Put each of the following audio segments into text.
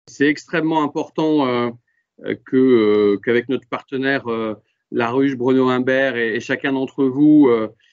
C'est extrêmement important qu'avec notre partenaire La Ruche, Bruno Imbert et chacun d'entre vous,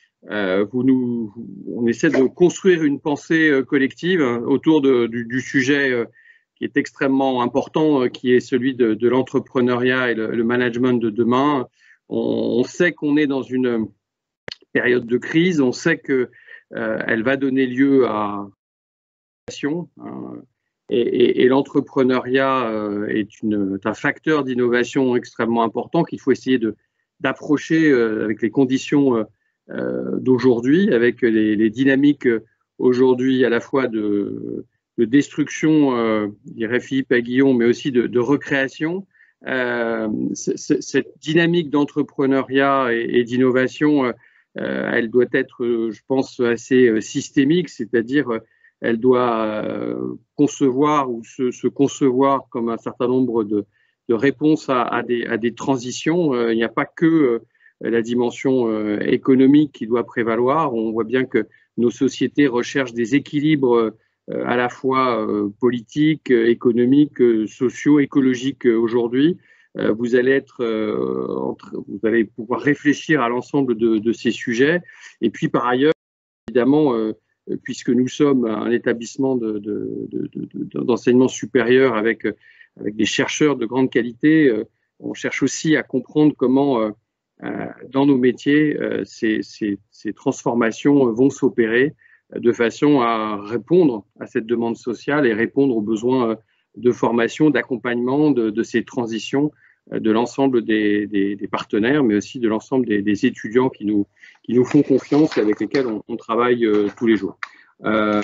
on essaie de construire une pensée collective autour du sujet qui est extrêmement important, qui est celui de l'entrepreneuriat et le management de demain. On sait qu'on est dans une période de crise, on sait qu'elle va donner lieu à l'innovation. Et l'entrepreneuriat est un facteur d'innovation extrêmement important qu'il faut essayer d'approcher avec les conditions d'aujourd'hui, avec les dynamiques aujourd'hui à la fois de destruction, dirait Philippe Aguillon, mais aussi de recréation. Cette dynamique d'entrepreneuriat et d'innovation, elle doit être, je pense, assez systémique, c'est-à-dire elle doit concevoir ou se concevoir comme un certain nombre de réponses à des transitions. Il n'y a pas que la dimension économique qui doit prévaloir. On voit bien que nos sociétés recherchent des équilibres à la fois politiques, économiques, sociaux, écologiques aujourd'hui. Vous allez pouvoir réfléchir à l'ensemble de ces sujets. Et puis par ailleurs, évidemment, puisque nous sommes un établissement d'enseignement supérieur avec des chercheurs de grande qualité, on cherche aussi à comprendre comment, dans nos métiers, ces transformations vont s'opérer de façon à répondre à cette demande sociale et répondre aux besoins de formation, d'accompagnement de ces transitions de l'ensemble des partenaires, mais aussi de l'ensemble des étudiants qui nous font confiance et avec lesquels on travaille tous les jours. Ce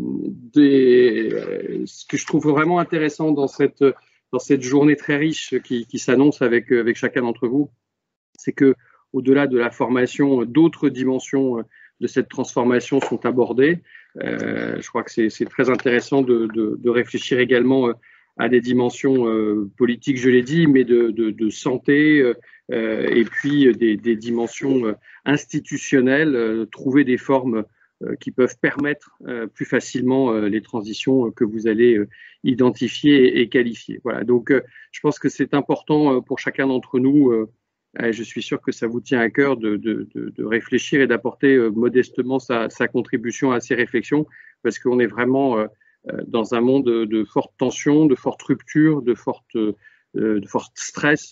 que je trouve vraiment intéressant dans cette journée très riche qui s'annonce avec chacun d'entre vous, c'est que au-delà de la formation, d'autres dimensions de cette transformation sont abordées. Je crois que c'est très intéressant de réfléchir également à des dimensions politiques, je l'ai dit, mais de santé et puis des dimensions institutionnelles, trouver des formes qui peuvent permettre plus facilement les transitions que vous allez identifier et qualifier. Voilà, donc je pense que c'est important pour chacun d'entre nous. Je suis sûr que ça vous tient à cœur de réfléchir et d'apporter modestement sa contribution à ces réflexions, parce qu'on est vraiment dans un monde de forte tension, de forte rupture, de fort stress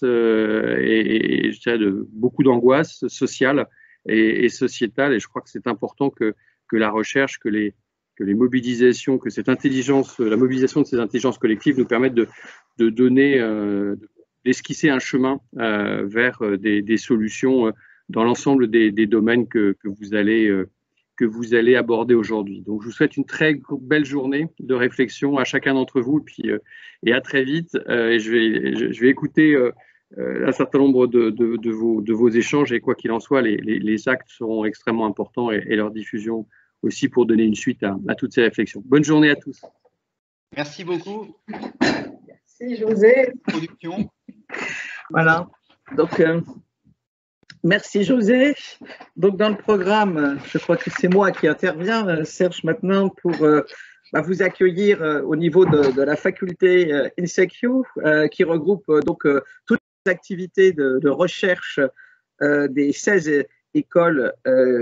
et je dirais de beaucoup d'angoisse sociale et sociétale. Et je crois que c'est important que la recherche, que les mobilisations, que cette intelligence, la mobilisation de ces intelligences collectives nous permettent de donner, d'esquisser un chemin vers des solutions dans l'ensemble des domaines que vous allez aborder aujourd'hui. Donc, je vous souhaite une très belle journée de réflexion à chacun d'entre vous, et à très vite. Et je vais écouter un certain nombre de vos échanges, et quoi qu'il en soit, les actes seront extrêmement importants et leur diffusion aussi pour donner une suite à toutes ces réflexions. Bonne journée à tous. Merci beaucoup. Merci José. Production. Voilà. Donc, merci José. Donc dans le programme, je crois que c'est moi qui interviens, Serge, maintenant pour vous accueillir au niveau de la faculté INSECU, qui regroupe donc toutes les activités de recherche des 16 écoles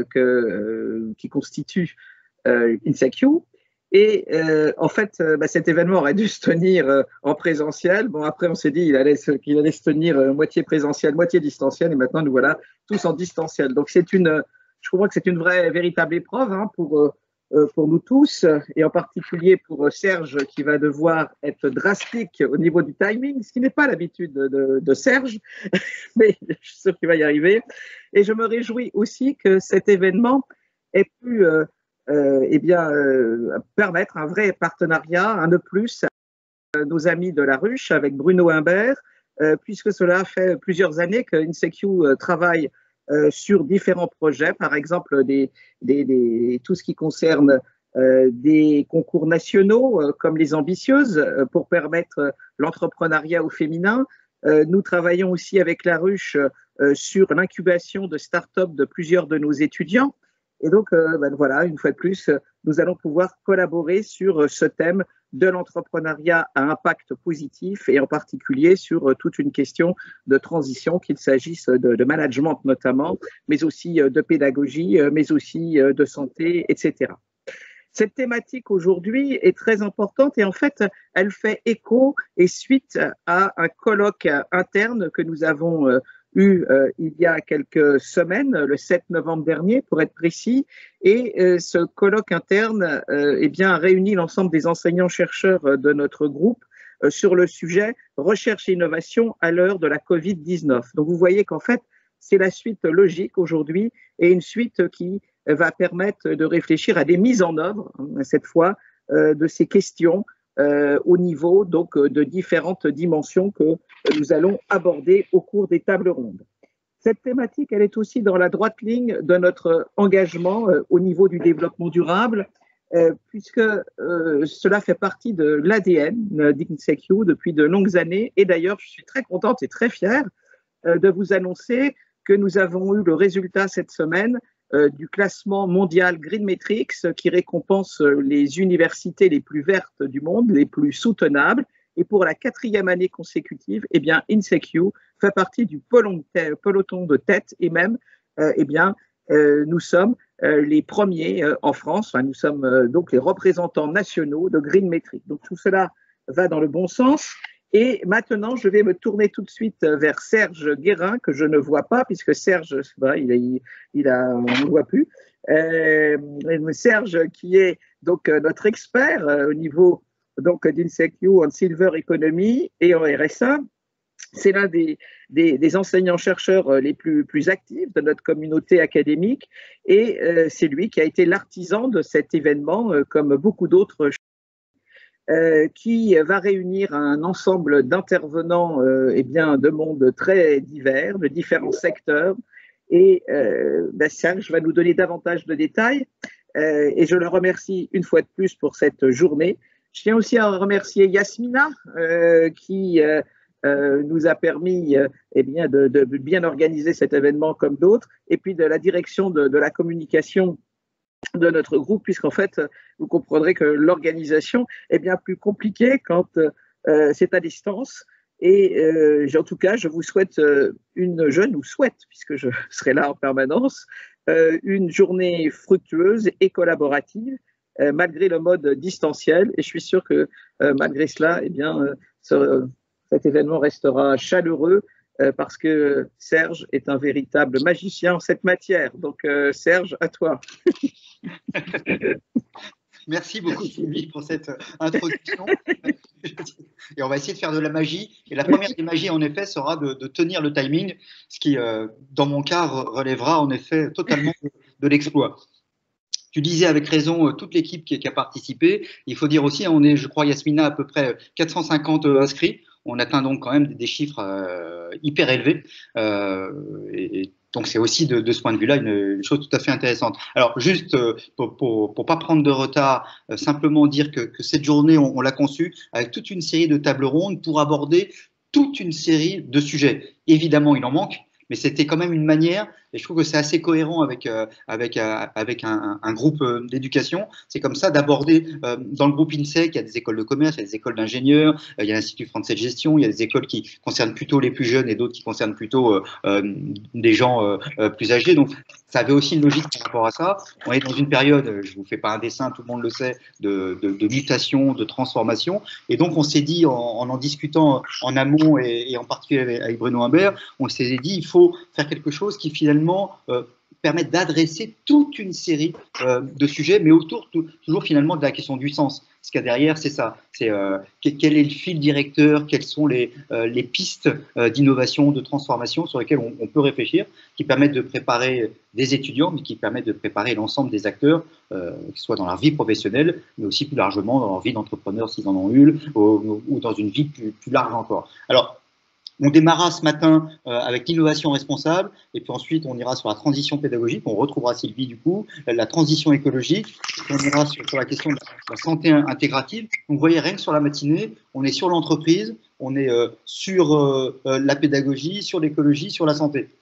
qui constituent INSECU. Et en fait, cet événement aurait dû se tenir en présentiel. Bon, après, on s'est dit qu'il allait se tenir moitié présentiel, moitié distanciel. Et maintenant, nous voilà tous en distanciel. Donc, je crois que c'est une véritable épreuve pour nous tous, et en particulier pour Serge, qui va devoir être drastique au niveau du timing, ce qui n'est pas l'habitude de Serge, mais je suis sûr qu'il va y arriver. Et je me réjouis aussi que cet événement ait pu permettre un vrai partenariat, un de plus, à nos amis de La Ruche avec Bruno Imbert, puisque cela fait plusieurs années que INSECU travaille sur différents projets, par exemple tout ce qui concerne des concours nationaux comme les Ambitieuses pour permettre l'entrepreneuriat au féminin. Nous travaillons aussi avec La Ruche sur l'incubation de start-up de plusieurs de nos étudiants. Et donc, voilà, une fois de plus, nous allons pouvoir collaborer sur ce thème de l'entrepreneuriat à impact positif et en particulier sur toute une question de transition, qu'il s'agisse de management notamment, mais aussi de pédagogie, mais aussi de santé, etc. Cette thématique aujourd'hui est très importante et en fait, elle fait écho et suite à un colloque interne que nous avons eu il y a quelques semaines, le 7 novembre dernier pour être précis, et ce colloque interne a réuni l'ensemble des enseignants-chercheurs de notre groupe sur le sujet recherche et innovation à l'heure de la Covid-19. Donc vous voyez qu'en fait, c'est la suite logique aujourd'hui et une suite qui va permettre de réfléchir à des mises en œuvre, cette fois, de ces questions au niveau donc de différentes dimensions que nous allons aborder au cours des tables rondes. Cette thématique, elle est aussi dans la droite ligne de notre engagement au niveau du développement durable, puisque cela fait partie de l'ADN d'INSECU depuis de longues années. Et d'ailleurs, je suis très contente et très fière de vous annoncer que nous avons eu le résultat cette semaine du classement mondial Green Metrics qui récompense les universités les plus vertes du monde, les plus soutenables. Et pour la 4e année consécutive, INSECU fait partie du peloton de tête et même, nous sommes les premiers en France. Enfin, nous sommes donc les représentants nationaux de Green Metrics. Donc tout cela va dans le bon sens. Et maintenant, je vais me tourner tout de suite vers Serge Guérin, que je ne vois pas, puisque Serge, on ne le voit plus. Serge, qui est donc notre expert au niveau d'INSECU en Silver Economy et en RSA. C'est l'un des enseignants-chercheurs les plus actifs de notre communauté académique et c'est lui qui a été l'artisan de cet événement, comme beaucoup d'autres qui va réunir un ensemble d'intervenants de mondes très divers, de différents secteurs. Et Serge va nous donner davantage de détails. Et je le remercie une fois de plus pour cette journée. Je tiens aussi à remercier Yasmina qui nous a permis de bien organiser cet événement comme d'autres, et puis de la direction de la communication de notre groupe, puisqu'en fait, vous comprendrez que l'organisation est bien plus compliquée quand c'est à distance. Et en tout cas, je vous souhaite je nous souhaite, puisque je serai là en permanence, une journée fructueuse et collaborative, malgré le mode distanciel. Et je suis sûr que malgré cela, cet événement restera chaleureux, parce que Serge est un véritable magicien en cette matière. Donc, Serge, à toi. Merci beaucoup, Sylvie, pour cette introduction. Et on va essayer de faire de la magie. Et la première des magies, en effet, sera de tenir le timing, ce qui, dans mon cas, relèvera en effet totalement de l'exploit. Tu disais avec raison toute l'équipe qui a participé. Il faut dire aussi, on est, je crois, Yasmina, à peu près 450 inscrits. On atteint donc quand même des chiffres hyper élevés. Et donc, c'est aussi de ce point de vue-là une chose tout à fait intéressante. Alors, juste pour pas prendre de retard, simplement dire que cette journée, on l'a conçue avec toute une série de tables rondes pour aborder toute une série de sujets. Évidemment, il en manque, mais c'était quand même une manière, et je trouve que c'est assez cohérent avec un groupe d'éducation. C'est comme ça d'aborder, dans le groupe INSEC, il y a des écoles de commerce, il y a des écoles d'ingénieurs, il y a l'Institut français de gestion, il y a des écoles qui concernent plutôt les plus jeunes et d'autres qui concernent plutôt des gens plus âgés. Donc, ça avait aussi une logique par rapport à ça. On est dans une période, je vous fais pas un dessin, tout le monde le sait, de mutation, de transformation. Et donc, on s'est dit, en discutant en amont et en particulier avec Bruno Humbert, on s'est dit, il faut faire quelque chose qui finalement permette d'adresser toute une série de sujets, mais autour toujours finalement de la question du sens. Ce qu'il y a derrière, c'est ça. C'est quel est le fil directeur, quelles sont les pistes d'innovation, de transformation sur lesquelles on peut réfléchir, qui permettent de préparer des étudiants, mais qui permettent de préparer l'ensemble des acteurs, que ce soit dans leur vie professionnelle, mais aussi plus largement dans leur vie d'entrepreneur s'ils en ont eu, ou dans une vie plus large encore. Alors, on démarrera ce matin avec l'innovation responsable, et puis ensuite on ira sur la transition pédagogique, on retrouvera Sylvie du coup, la transition écologique, et puis on ira sur la question de la santé intégrative. Donc vous voyez, rien que sur la matinée, on est sur l'entreprise, on est sur la pédagogie, sur l'écologie, sur la santé.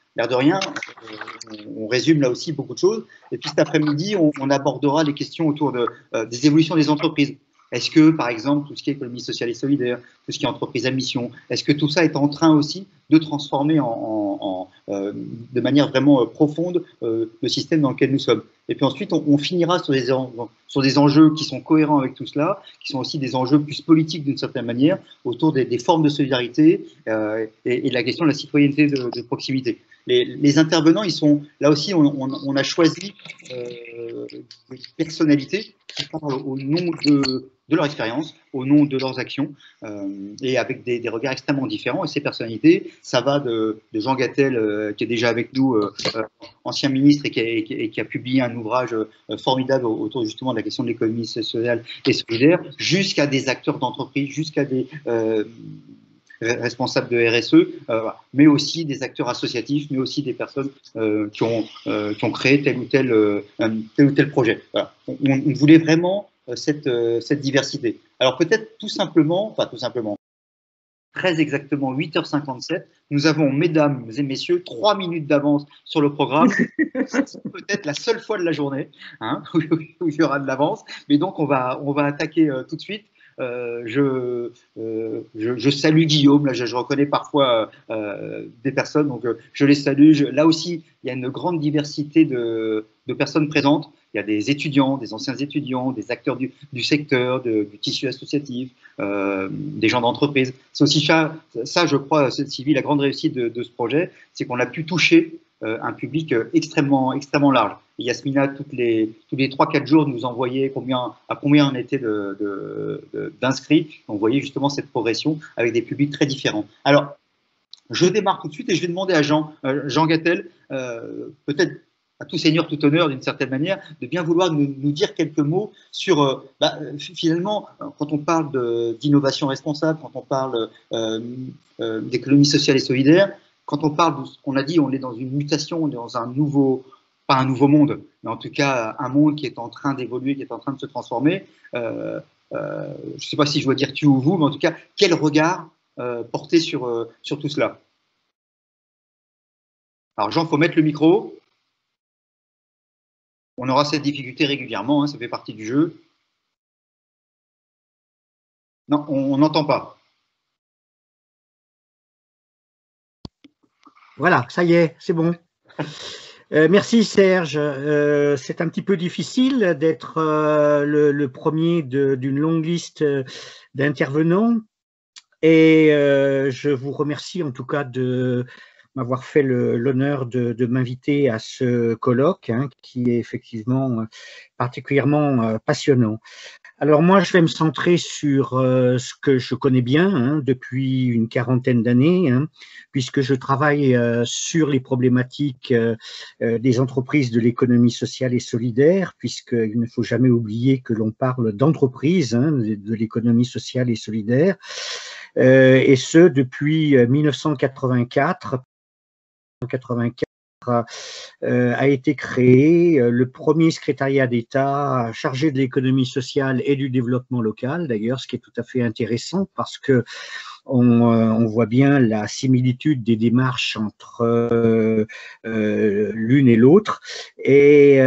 l'air de rien, on résume là aussi beaucoup de choses. Et puis cet après-midi, on abordera les questions autour des évolutions des entreprises. Est-ce que, par exemple, tout ce qui est économie sociale et solidaire, tout ce qui est entreprise à mission, est-ce que tout ça est en train aussi de transformer de manière vraiment profonde le système dans lequel nous sommes? Et puis ensuite, on finira sur des enjeux qui sont cohérents avec tout cela, qui sont aussi des enjeux plus politiques d'une certaine manière, autour des formes de solidarité et de la question de la citoyenneté de proximité. Les intervenants, ils sont là aussi, on a choisi des personnalités qui parlent au nom de leur expérience, au nom de leurs actions, et avec des regards extrêmement différents. Et ces personnalités, ça va de Jean Gattel, qui est déjà avec nous, ancien ministre et qui a publié un ouvrage formidable autour justement de la question de l'économie sociale et solidaire, jusqu'à des acteurs d'entreprise, jusqu'à des responsables de RSE, mais aussi des acteurs associatifs, mais aussi des personnes qui ont créé tel ou tel projet. Voilà. On voulait vraiment cette diversité. Alors peut-être tout simplement, très exactement 8h57, nous avons, mesdames et messieurs, 3 minutes d'avance sur le programme. C'est peut-être la seule fois de la journée où il y aura de l'avance, mais donc on va attaquer tout de suite. Je salue Guillaume, là je reconnais parfois des personnes, donc je les salue. Là aussi, il y a une grande diversité de personnes présentes. Il y a des étudiants, des anciens étudiants, des acteurs du secteur, du tissu associatif, des gens d'entreprise. C'est aussi ça, je crois, Sylvie, la grande réussite de ce projet, c'est qu'on a pu toucher un public extrêmement large. Et Yasmina, tous les 3-4 jours, nous envoyait à combien on était d'inscrits. On voyait justement cette progression avec des publics très différents. Alors, je démarre tout de suite et je vais demander à Jean Gattel, peut-être à tout seigneur, tout honneur d'une certaine manière, de bien vouloir nous dire quelques mots sur, finalement, quand on parle d'innovation responsable, quand on parle d'économie sociale et solidaire, quand on parle de ce qu'on a dit, on est dans une mutation, on est dans un nouveau, pas un nouveau monde, mais en tout cas un monde qui est en train d'évoluer, qui est en train de se transformer. Je ne sais pas si je dois dire tu ou vous, mais en tout cas, quel regard porter sur tout cela? Alors Jean, il faut mettre le micro. On aura cette difficulté régulièrement, ça fait partie du jeu. Non, on n'entend pas. Voilà, ça y est, c'est bon. Merci Serge. C'est un petit peu difficile d'être le premier d'une longue liste d'intervenants et je vous remercie en tout cas de m'avoir fait l'honneur de m'inviter à ce colloque qui est effectivement particulièrement passionnant. Alors moi, je vais me centrer sur ce que je connais bien depuis une quarantaine d'années, puisque je travaille sur les problématiques des entreprises de l'économie sociale et solidaire, puisqu'il ne faut jamais oublier que l'on parle d'entreprises de l'économie sociale et solidaire, et ce depuis 1984. A été créé le premier secrétariat d'État chargé de l'économie sociale et du développement local, d'ailleurs, ce qui est tout à fait intéressant parce que on voit bien la similitude des démarches entre l'une et l'autre. Et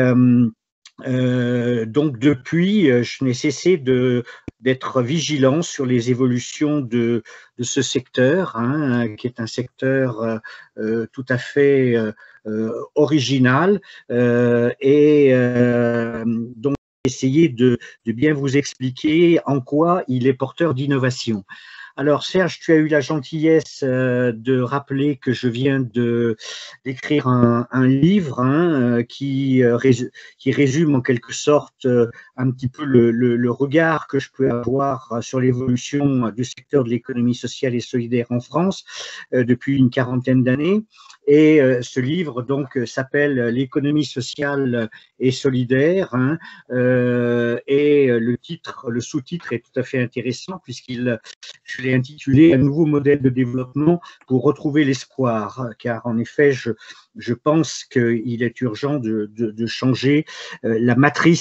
donc depuis, je n'ai cessé d'être vigilant sur les évolutions de ce secteur, qui est un secteur tout à fait original, et donc essayer de bien vous expliquer en quoi il est porteur d'innovation. Alors Serge, tu as eu la gentillesse de rappeler que je viens d'écrire un livre qui résume en quelque sorte un petit peu le regard que je peux avoir sur l'évolution du secteur de l'économie sociale et solidaire en France depuis une quarantaine d'années. Et ce livre donc s'appelle L'économie sociale et solidaire, et le sous-titre est tout à fait intéressant je l'ai intitulé Un nouveau modèle de développement pour retrouver l'espoir, car en effet je pense qu'il est urgent de changer la matrice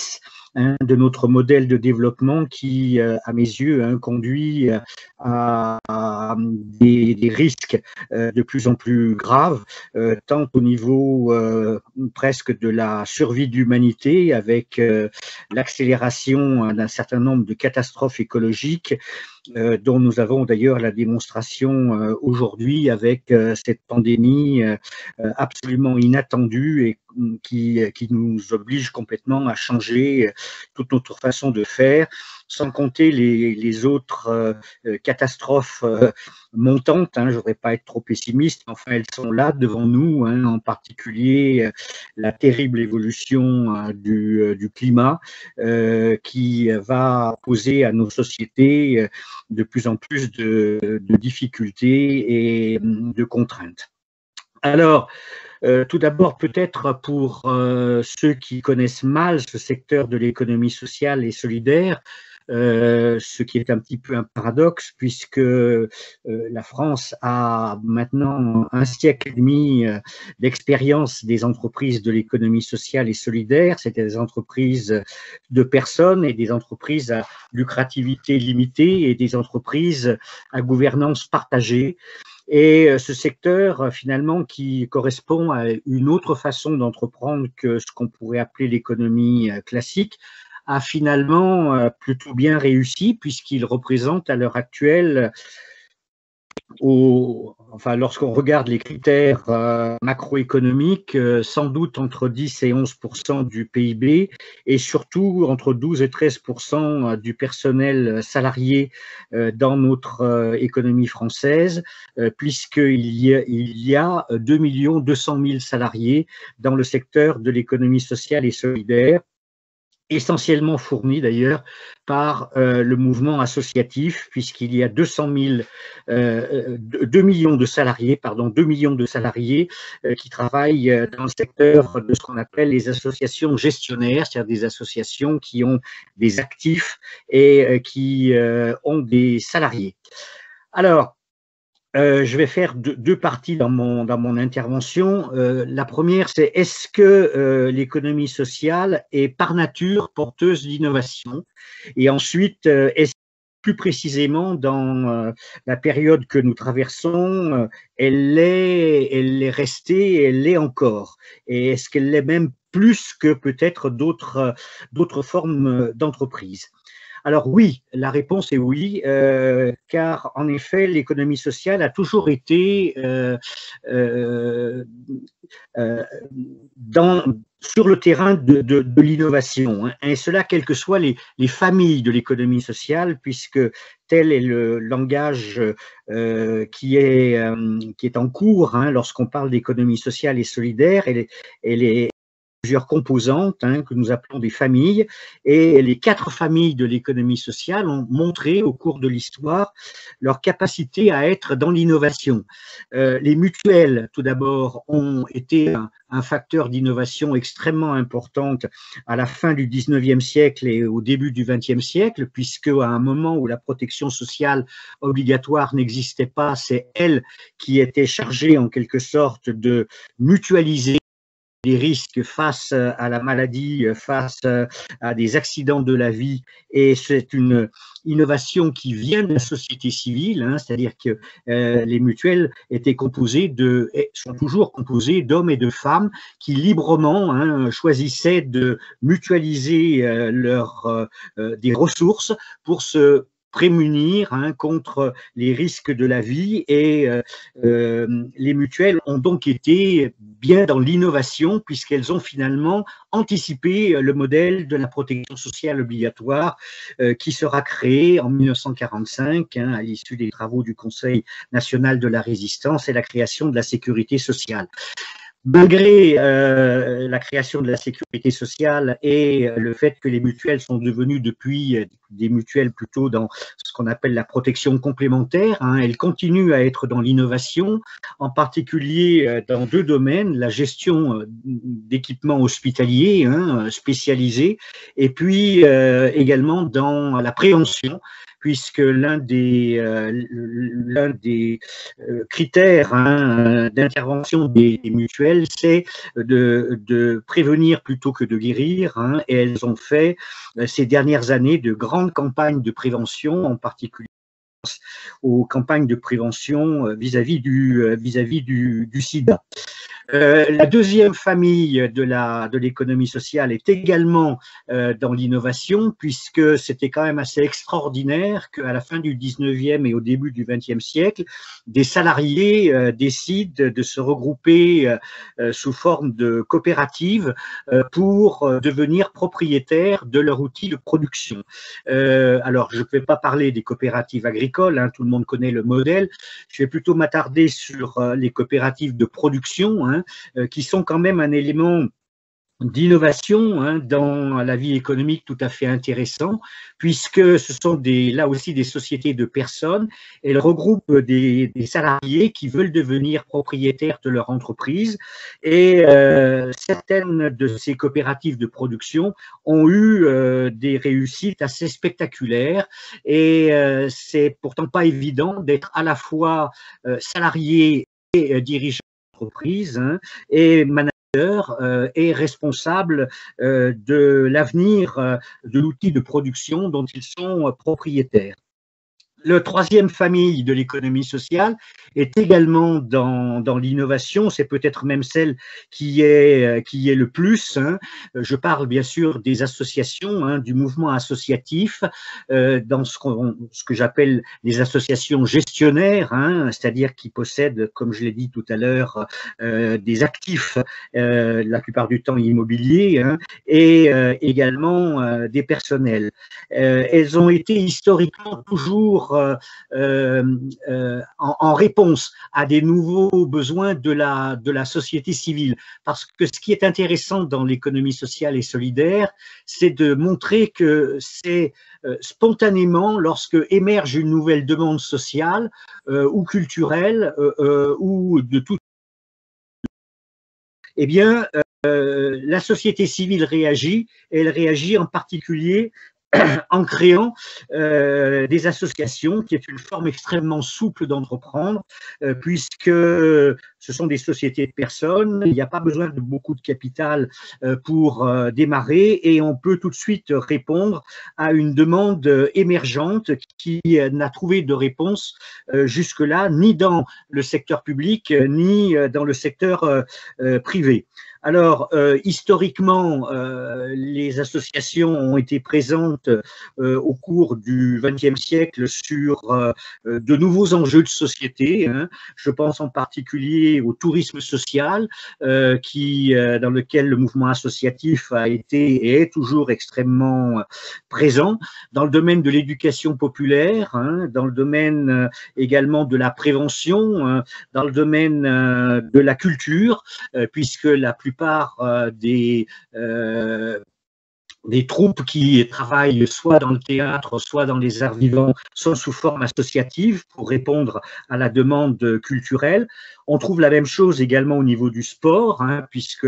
de notre modèle de développement qui, à mes yeux, conduit à des risques de plus en plus graves, tant au niveau presque de la survie de l'humanité, avec l'accélération d'un certain nombre de catastrophes écologiques, dont nous avons d'ailleurs la démonstration aujourd'hui avec cette pandémie absolument inattendue et qui nous oblige complètement à changer toute notre façon de faire, sans compter les autres catastrophes montantes. Je ne voudrais pas être trop pessimiste, mais enfin elles sont là devant nous, en particulier la terrible évolution du climat qui va poser à nos sociétés de plus en plus de difficultés et de contraintes. Alors, tout d'abord, peut-être pour ceux qui connaissent mal ce secteur de l'économie sociale et solidaire, ce qui est un petit peu un paradoxe, puisque la France a maintenant un siècle et demi d'expérience des entreprises de l'économie sociale et solidaire. C'était des entreprises de personnes et des entreprises à lucrativité limitée et des entreprises à gouvernance partagée. Et ce secteur, finalement, qui correspond à une autre façon d'entreprendre que ce qu'on pourrait appeler l'économie classique, a finalement plutôt bien réussi, puisqu'il représente à l'heure actuelle, enfin, lorsqu'on regarde les critères macroéconomiques, sans doute entre 10 et 11% du PIB et surtout entre 12 et 13% du personnel salarié dans notre économie française, puisqu'il y a 2 200 000 salariés dans le secteur de l'économie sociale et solidaire, essentiellement fourni d'ailleurs par le mouvement associatif, puisqu'il y a 2 millions de salariés, 2 millions de salariés qui travaillent dans le secteur de ce qu'on appelle les associations gestionnaires, c'est-à-dire des associations qui ont des actifs et qui ont des salariés. Alors, je vais faire deux parties dans mon intervention. La première, c'est est-ce que l'économie sociale est par nature porteuse d'innovation? Et ensuite, est-ce plus précisément dans la période que nous traversons, elle est restée, elle l'est encore? Et est-ce qu'elle l'est même plus que peut-être d'autres formes d'entreprise? Alors oui, la réponse est oui, car en effet, l'économie sociale a toujours été sur le terrain de l'innovation, et cela quelles que soient les familles de l'économie sociale, puisque tel est le langage qui est en cours lorsqu'on parle d'économie sociale et solidaire. Elle est plusieurs composantes que nous appelons des familles, et les 4 familles de l'économie sociale ont montré au cours de l'histoire leur capacité à être dans l'innovation. Les mutuelles, tout d'abord, ont été un facteur d'innovation extrêmement importante à la fin du 19e siècle et au début du 20e siècle, puisque à un moment où la protection sociale obligatoire n'existait pas, c'est elles qui étaient chargées en quelque sorte de mutualiser les risques face à la maladie, face à des accidents de la vie, et c'est une innovation qui vient de la société civile, c'est-à-dire que les mutuelles sont toujours composées d'hommes et de femmes qui librement choisissaient de mutualiser des ressources pour se prémunir contre les risques de la vie, et les mutuelles ont donc été bien dans l'innovation, puisqu'elles ont finalement anticipé le modèle de la protection sociale obligatoire qui sera créé en 1945 à l'issue des travaux du Conseil national de la résistance et la création de la sécurité sociale. Malgré la création de la sécurité sociale et le fait que les mutuelles sont devenues depuis des mutuelles plutôt dans ce qu'on appelle la protection complémentaire, elles continuent à être dans l'innovation, en particulier dans 2 domaines, la gestion d'équipements hospitaliers spécialisés, et puis également dans la prévention, puisque l'un des critères d'intervention des mutuelles, c'est de prévenir plutôt que de guérir, et elles ont fait ces dernières années de grandes campagnes de prévention, en particulier aux campagnes de prévention vis-à-vis du sida. La deuxième famille de l'économie sociale est également dans l'innovation, puisque c'était quand même assez extraordinaire qu'à la fin du 19e et au début du 20e siècle, des salariés décident de se regrouper sous forme de coopérative pour devenir propriétaires de leur outil de production. Alors, je ne vais pas parler des coopératives agricoles, tout le monde connaît le modèle, je vais plutôt m'attarder sur les coopératives de production, qui sont quand même un élément d'innovation dans la vie économique tout à fait intéressant, puisque ce sont là aussi des sociétés de personnes. Elles regroupent des salariés qui veulent devenir propriétaires de leur entreprise, et certaines de ces coopératives de production ont eu des réussites assez spectaculaires, et c'est pourtant pas évident d'être à la fois salarié et dirigeant d'entreprise et manager est responsable de l'avenir de l'outil de production dont ils sont propriétaires. La troisième famille de l'économie sociale est également dans l'innovation, c'est peut-être même celle qui est le plus. Je parle bien sûr des associations, du mouvement associatif, dans ce que j'appelle les associations gestionnaires, c'est-à-dire qui possèdent, comme je l'ai dit tout à l'heure, des actifs, la plupart du temps immobiliers, et également des personnels. Elles ont été historiquement toujours en réponse à des nouveaux besoins de la société civile. Parce que ce qui est intéressant dans l'économie sociale et solidaire, c'est de montrer que c'est spontanément, lorsque émerge une nouvelle demande sociale ou culturelle ou de tout, eh bien, la société civile réagit, et elle réagit en particulier en créant des associations, qui est une forme extrêmement souple d'entreprendre, puisque ce sont des sociétés de personnes, il n'y a pas besoin de beaucoup de capital pour démarrer, et on peut tout de suite répondre à une demande émergente qui n'a trouvé de réponse jusque-là, ni dans le secteur public, ni dans le secteur privé. Alors, historiquement, les associations ont été présentes au cours du XXe siècle sur de nouveaux enjeux de société. Je pense en particulier au tourisme social, dans lequel le mouvement associatif a été et est toujours extrêmement présent, dans le domaine de l'éducation populaire, dans le domaine également de la prévention, dans le domaine de la culture, puisque la plupart des troupes qui travaillent soit dans le théâtre, soit dans les arts vivants, sont sous forme associative pour répondre à la demande culturelle. On trouve la même chose également au niveau du sport, puisque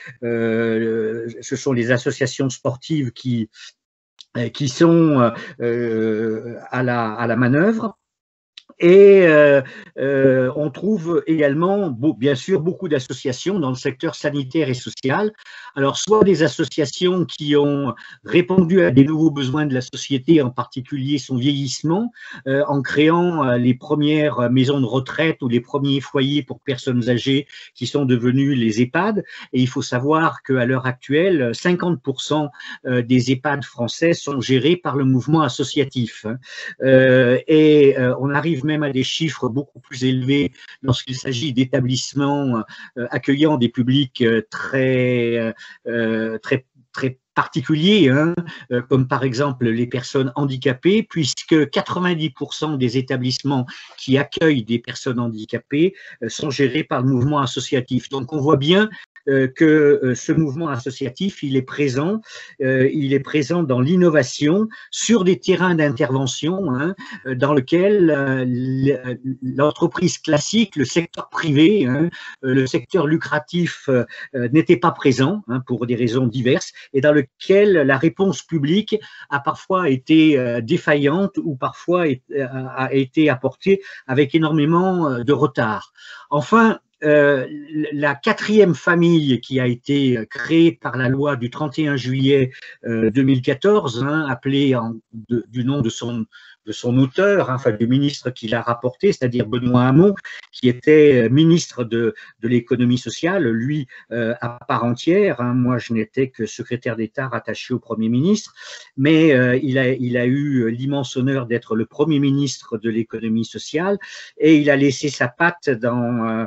ce sont les associations sportives qui sont à la manœuvre. Et on trouve également, bien sûr, beaucoup d'associations dans le secteur sanitaire et social. Alors, soit des associations qui ont répondu à des nouveaux besoins de la société, en particulier son vieillissement, en créant les premières maisons de retraite ou les premiers foyers pour personnes âgées qui sont devenus les EHPAD. Et il faut savoir qu'à l'heure actuelle, 50% des EHPAD français sont gérés par le mouvement associatif. Et on arrive même à des chiffres beaucoup plus élevés lorsqu'il s'agit d'établissements accueillant des publics très particuliers, comme par exemple les personnes handicapées, puisque 90% des établissements qui accueillent des personnes handicapées sont gérés par le mouvement associatif. Donc on voit bien que ce mouvement associatif, il est présent dans l'innovation sur des terrains d'intervention hein, dans lesquels l'entreprise classique, le secteur privé, hein, le secteur lucratif n'était pas présent hein, pour des raisons diverses et dans lequel la réponse publique a parfois été défaillante ou parfois a été apportée avec énormément de retard. Enfin, la quatrième famille qui a été créée par la loi du 31 juillet 2014, hein, appelée du nom de son auteur, hein, enfin du ministre qui l'a rapporté, c'est-à-dire Benoît Hamon, qui était ministre de l'économie sociale, lui à part entière. Hein, moi, je n'étais que secrétaire d'État rattaché au Premier ministre, mais il a eu l'immense honneur d'être le Premier ministre de l'économie sociale et il a laissé sa patte dans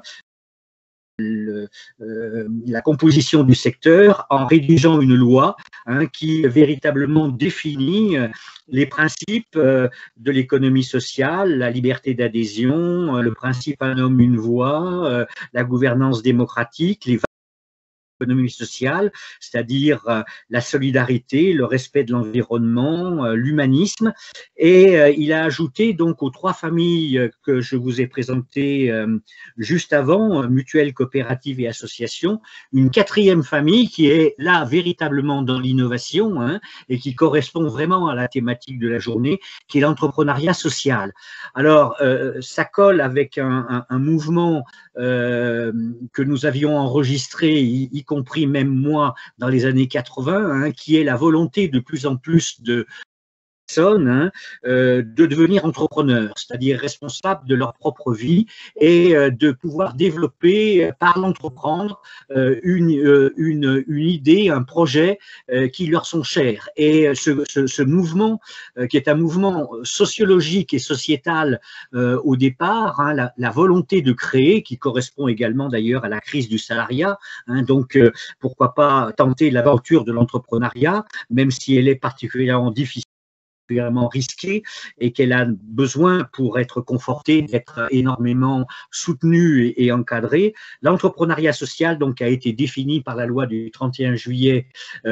la composition du secteur en rédigeant une loi hein, qui véritablement définit les principes de l'économie sociale, la liberté d'adhésion, le principe un homme, une voix, la gouvernance démocratique, les l'économie sociale, c'est-à-dire la solidarité, le respect de l'environnement, l'humanisme. Et il a ajouté donc aux trois familles que je vous ai présentées juste avant, mutuelles, coopératives et associations, une quatrième famille qui est là véritablement dans l'innovation hein, et qui correspond vraiment à la thématique de la journée, qui est l'entrepreneuriat social. Alors, ça colle avec un mouvement que nous avions enregistré, y compris même moi, dans les années 80, hein, qui est la volonté de plus en plus de personnes hein, de devenir entrepreneurs, c'est-à-dire responsables de leur propre vie et de pouvoir développer par l'entreprendre une idée, un projet qui leur sont chers. Et ce mouvement, qui est un mouvement sociologique et sociétal au départ, hein, la volonté de créer, qui correspond également d'ailleurs à la crise du salariat, hein, donc pourquoi pas tenter l'aventure de l'entrepreneuriat, même si elle est particulièrement difficile, particulièrement risquée et qu'elle a besoin pour être confortée, d'être énormément soutenue et encadrée. L'entrepreneuriat social donc a été défini par la loi du 31 juillet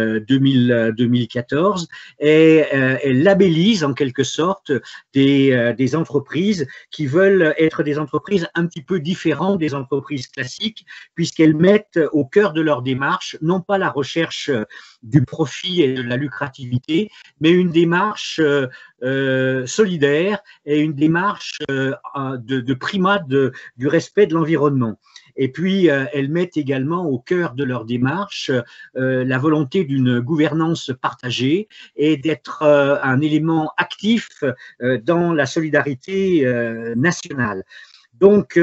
2014 et elle labellise en quelque sorte des entreprises qui veulent être des entreprises un petit peu différentes des entreprises classiques puisqu'elles mettent au cœur de leur démarche non pas la recherche du profit et de la lucrativité, mais une démarche solidaire et une démarche de primat du respect de l'environnement. Et puis, elles mettent également au cœur de leur démarche la volonté d'une gouvernance partagée et d'être un élément actif dans la solidarité nationale. Donc,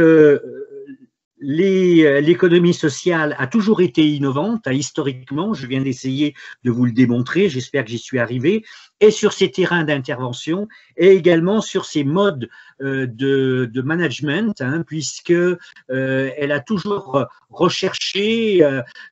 l'économie sociale a toujours été innovante, historiquement, je viens d'essayer de vous le démontrer, j'espère que j'y suis arrivé, et sur ses terrains d'intervention, et également sur ses modes de management, hein, puisque elle a toujours recherché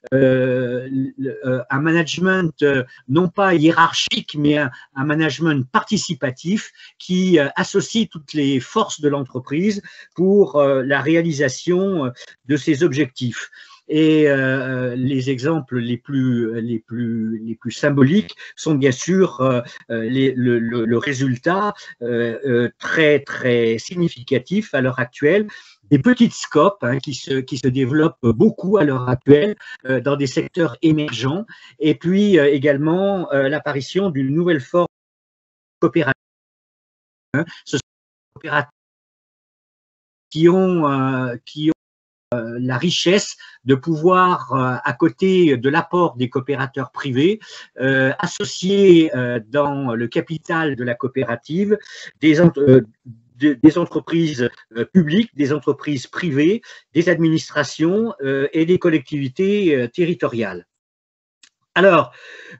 un management non pas hiérarchique, mais un management participatif qui associe toutes les forces de l'entreprise pour la réalisation de ses objectifs. Et les exemples les plus symboliques sont bien sûr le résultat très très significatif à l'heure actuelle des petites scopes hein, qui se développent beaucoup à l'heure actuelle dans des secteurs émergents et puis également l'apparition d'une nouvelle forme coopérative. Hein, ce sont des coopératives qui ont la richesse de pouvoir, à côté de l'apport des coopérateurs privés, associer dans le capital de la coopérative des entreprises publiques, des entreprises privées, des administrations et des collectivités territoriales. Alors,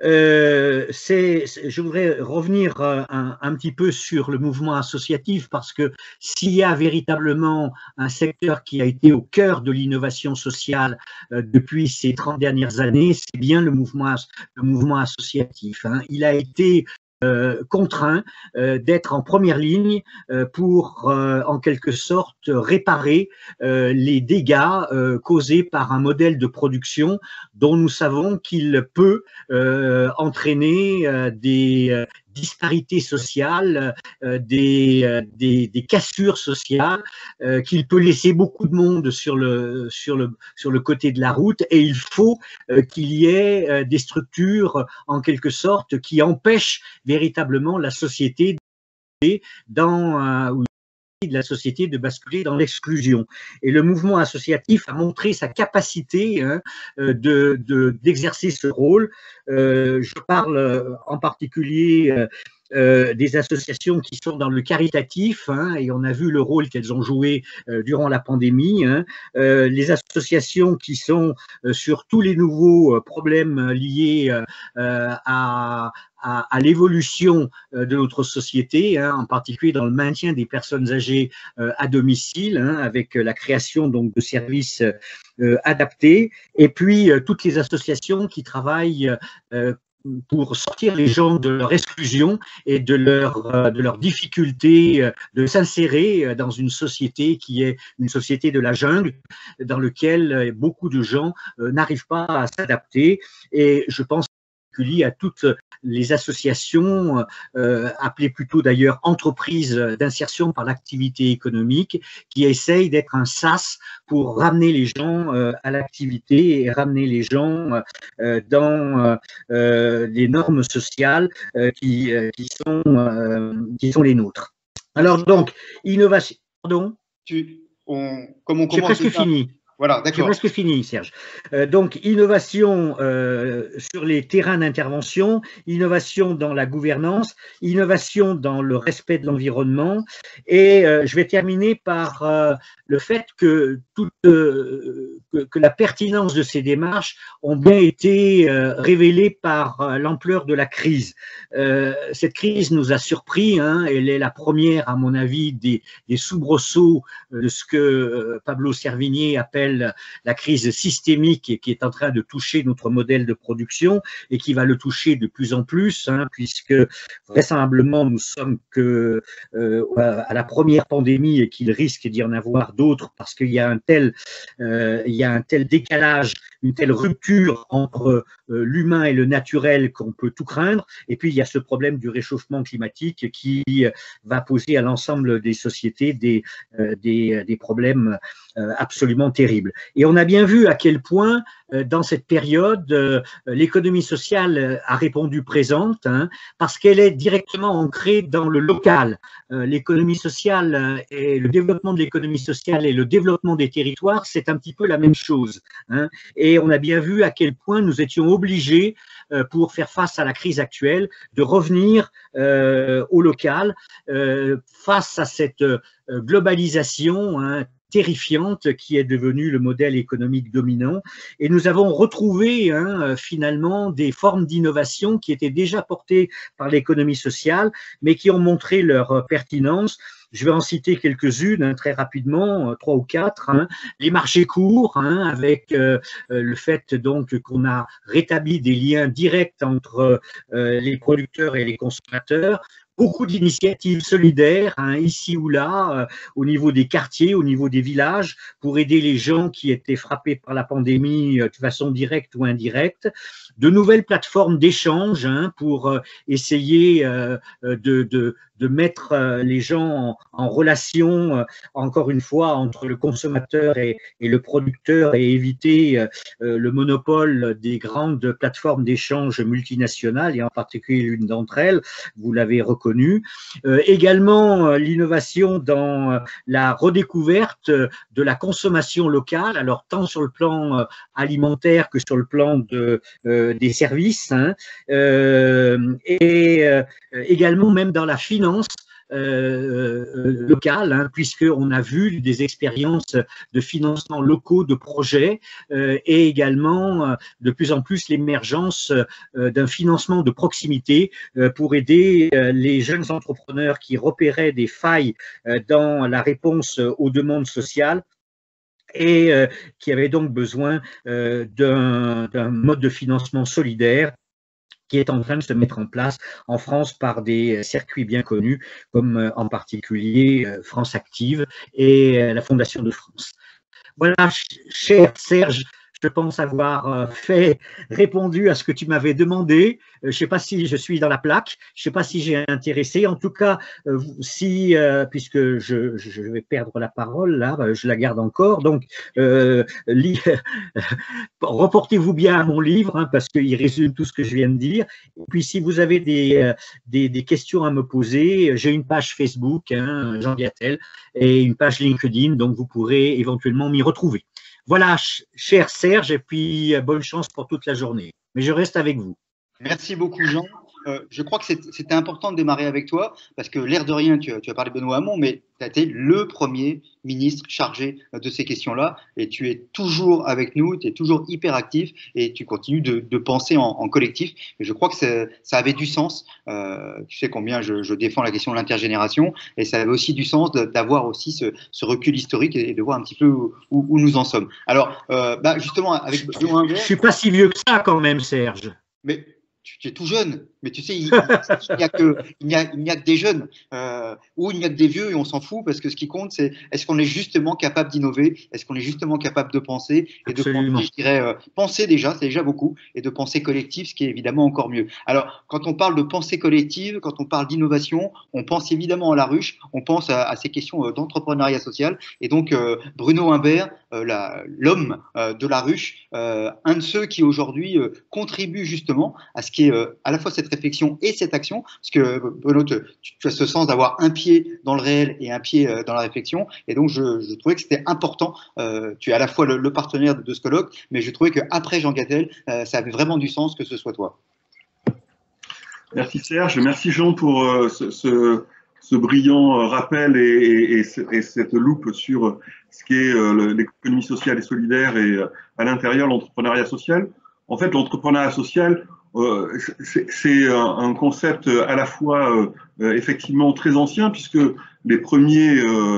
je voudrais revenir un petit peu sur le mouvement associatif parce que s'il y a véritablement un secteur qui a été au cœur de l'innovation sociale depuis ces 30 dernières années, c'est bien le mouvement associatif. Hein. Il a été contraints d'être en première ligne pour, en quelque sorte, réparer les dégâts causés par un modèle de production dont nous savons qu'il peut entraîner des disparités sociales, des cassures sociales, qu'il peut laisser beaucoup de monde sur le côté de la route, et il faut qu'il y ait des structures en quelque sorte qui empêchent véritablement la société de la société de basculer dans l'exclusion. Et le mouvement associatif a montré sa capacité d'exercer ce rôle. Je parle en particulier des associations qui sont dans le caritatif, et on a vu le rôle qu'elles ont joué durant la pandémie, les associations qui sont sur tous les nouveaux problèmes liés à l'évolution de notre société, en particulier dans le maintien des personnes âgées à domicile, avec la création donc de services adaptés, et puis toutes les associations qui travaillent pour sortir les gens de leur exclusion et de leur difficulté de s'insérer dans une société qui est une société de la jungle, dans laquelle beaucoup de gens n'arrivent pas à s'adapter. Et je pense à toutes les associations, appelées plutôt d'ailleurs entreprises d'insertion par l'activité économique, qui essayent d'être un sas pour ramener les gens à l'activité et ramener les gens dans des normes sociales qui sont les nôtres. Alors donc, innovation, pardon. J'ai presque fini. Voilà, d'accord. C'est presque fini, Serge. Donc, innovation sur les terrains d'intervention, innovation dans la gouvernance, innovation dans le respect de l'environnement. Et je vais terminer par le fait que la pertinence de ces démarches ont bien été révélées par l'ampleur de la crise. Cette crise nous a surpris, elle est la première, à mon avis, des soubresauts de ce que Pablo Servigne appelle la crise systémique, qui est en train de toucher notre modèle de production et qui va le toucher de plus en plus, puisque vraisemblablement nous sommes à la première pandémie et qu'il risque d'y en avoir d'autres, parce qu'il y a un tel décalage, une telle rupture entre l'humain et le naturel qu'on peut tout craindre. Et puis il y a ce problème du réchauffement climatique qui va poser à l'ensemble des sociétés des problèmes absolument terribles. Et on a bien vu à quel point, dans cette période, l'économie sociale a répondu présente, parce qu'elle est directement ancrée dans le local. L'économie sociale et le développement de l'économie sociale et le développement des territoires, c'est un petit peu la même chose. Et on a bien vu à quel point nous étions obligés, pour faire face à la crise actuelle, de revenir au local, face à cette globalisation terrifiante qui est devenue le modèle économique dominant. Et nous avons retrouvé finalement des formes d'innovation qui étaient déjà portées par l'économie sociale, mais qui ont montré leur pertinence. Je vais en citer quelques-unes très rapidement, 3 ou 4. Les marchés courts, avec le fait donc qu'on a rétabli des liens directs entre les producteurs et les consommateurs. Beaucoup d'initiatives solidaires, ici ou là, au niveau des quartiers, au niveau des villages, pour aider les gens qui étaient frappés par la pandémie de façon directe ou indirecte. De nouvelles plateformes d'échange pour essayer de mettre les gens en relation, encore une fois, entre le consommateur et le producteur, et éviter le monopole des grandes plateformes d'échange multinationales, et en particulier l'une d'entre elles, vous l'avez reconnu. Également l'innovation dans la redécouverte de la consommation locale, alors tant sur le plan alimentaire que sur le plan des services, et également même dans la finance locale, puisqu'on a vu des expériences de financement locaux de projets, et également de plus en plus l'émergence d'un financement de proximité pour aider les jeunes entrepreneurs qui repéraient des failles dans la réponse aux demandes sociales et qui avaient donc besoin d'un mode de financement solidaire qui est en train de se mettre en place en France par des circuits bien connus, comme en particulier France Active et la Fondation de France. Voilà, cher Serge, je pense avoir répondu à ce que tu m'avais demandé. Je ne sais pas si je suis dans la plaque, je ne sais pas si j'ai intéressé. En tout cas, puisque je vais perdre la parole, là, je la garde encore. Donc, reportez-vous bien à mon livre, hein, parce qu'il résume tout ce que je viens de dire. Et puis, si vous avez des questions à me poser, j'ai une page Facebook, hein, Jean Viatel, et une page LinkedIn, donc vous pourrez éventuellement m'y retrouver. Voilà, cher Serge, et puis bonne chance pour toute la journée. Mais je reste avec vous. Merci beaucoup, Jean. Je crois que c'était important de démarrer avec toi, parce que l'air de rien, tu as parlé de Benoît Hamon, mais tu as été le premier ministre chargé de ces questions-là, et tu es toujours avec nous, tu es toujours hyper actif, et tu continues de penser en collectif. Et je crois que ça avait du sens. Tu sais combien je défends la question de l'intergénération, et ça avait aussi du sens d'avoir aussi ce recul historique et de voir un petit peu où nous en sommes. Alors, justement, avec Benoît Humbert… Je ne suis pas si vieux que ça quand même, Serge. Mais tu es tout jeune, mais tu sais, il n'y a que des jeunes ou il n'y a que des vieux et on s'en fout parce que ce qui compte, c'est est-ce qu'on est justement capable d'innover, est-ce qu'on est justement capable de penser et Absolument. de penser, je dirais, penser déjà, c'est déjà beaucoup, et de penser collective, ce qui est évidemment encore mieux. Alors, quand on parle de pensée collective, quand on parle d'innovation, on pense évidemment à la ruche, on pense à ces questions d'entrepreneuriat social, et donc Bruno Humbert, l'homme de la ruche, un de ceux qui aujourd'hui contribue justement à ce qui est à la fois cette réflexion et cette action, parce que Bruno, tu as ce sens d'avoir un pied dans le réel et un pied dans la réflexion, et donc je trouvais que c'était important. Tu es à la fois le partenaire de ce colloque, mais je trouvais qu'après Jean Viatel, ça avait vraiment du sens que ce soit toi. Merci Serge, merci Jean pour ce brillant rappel et cette loupe sur ce qu'est l'économie sociale et solidaire et à l'intérieur l'entrepreneuriat social. En fait, l'entrepreneuriat social, c'est un concept à la fois effectivement très ancien, puisque les premiers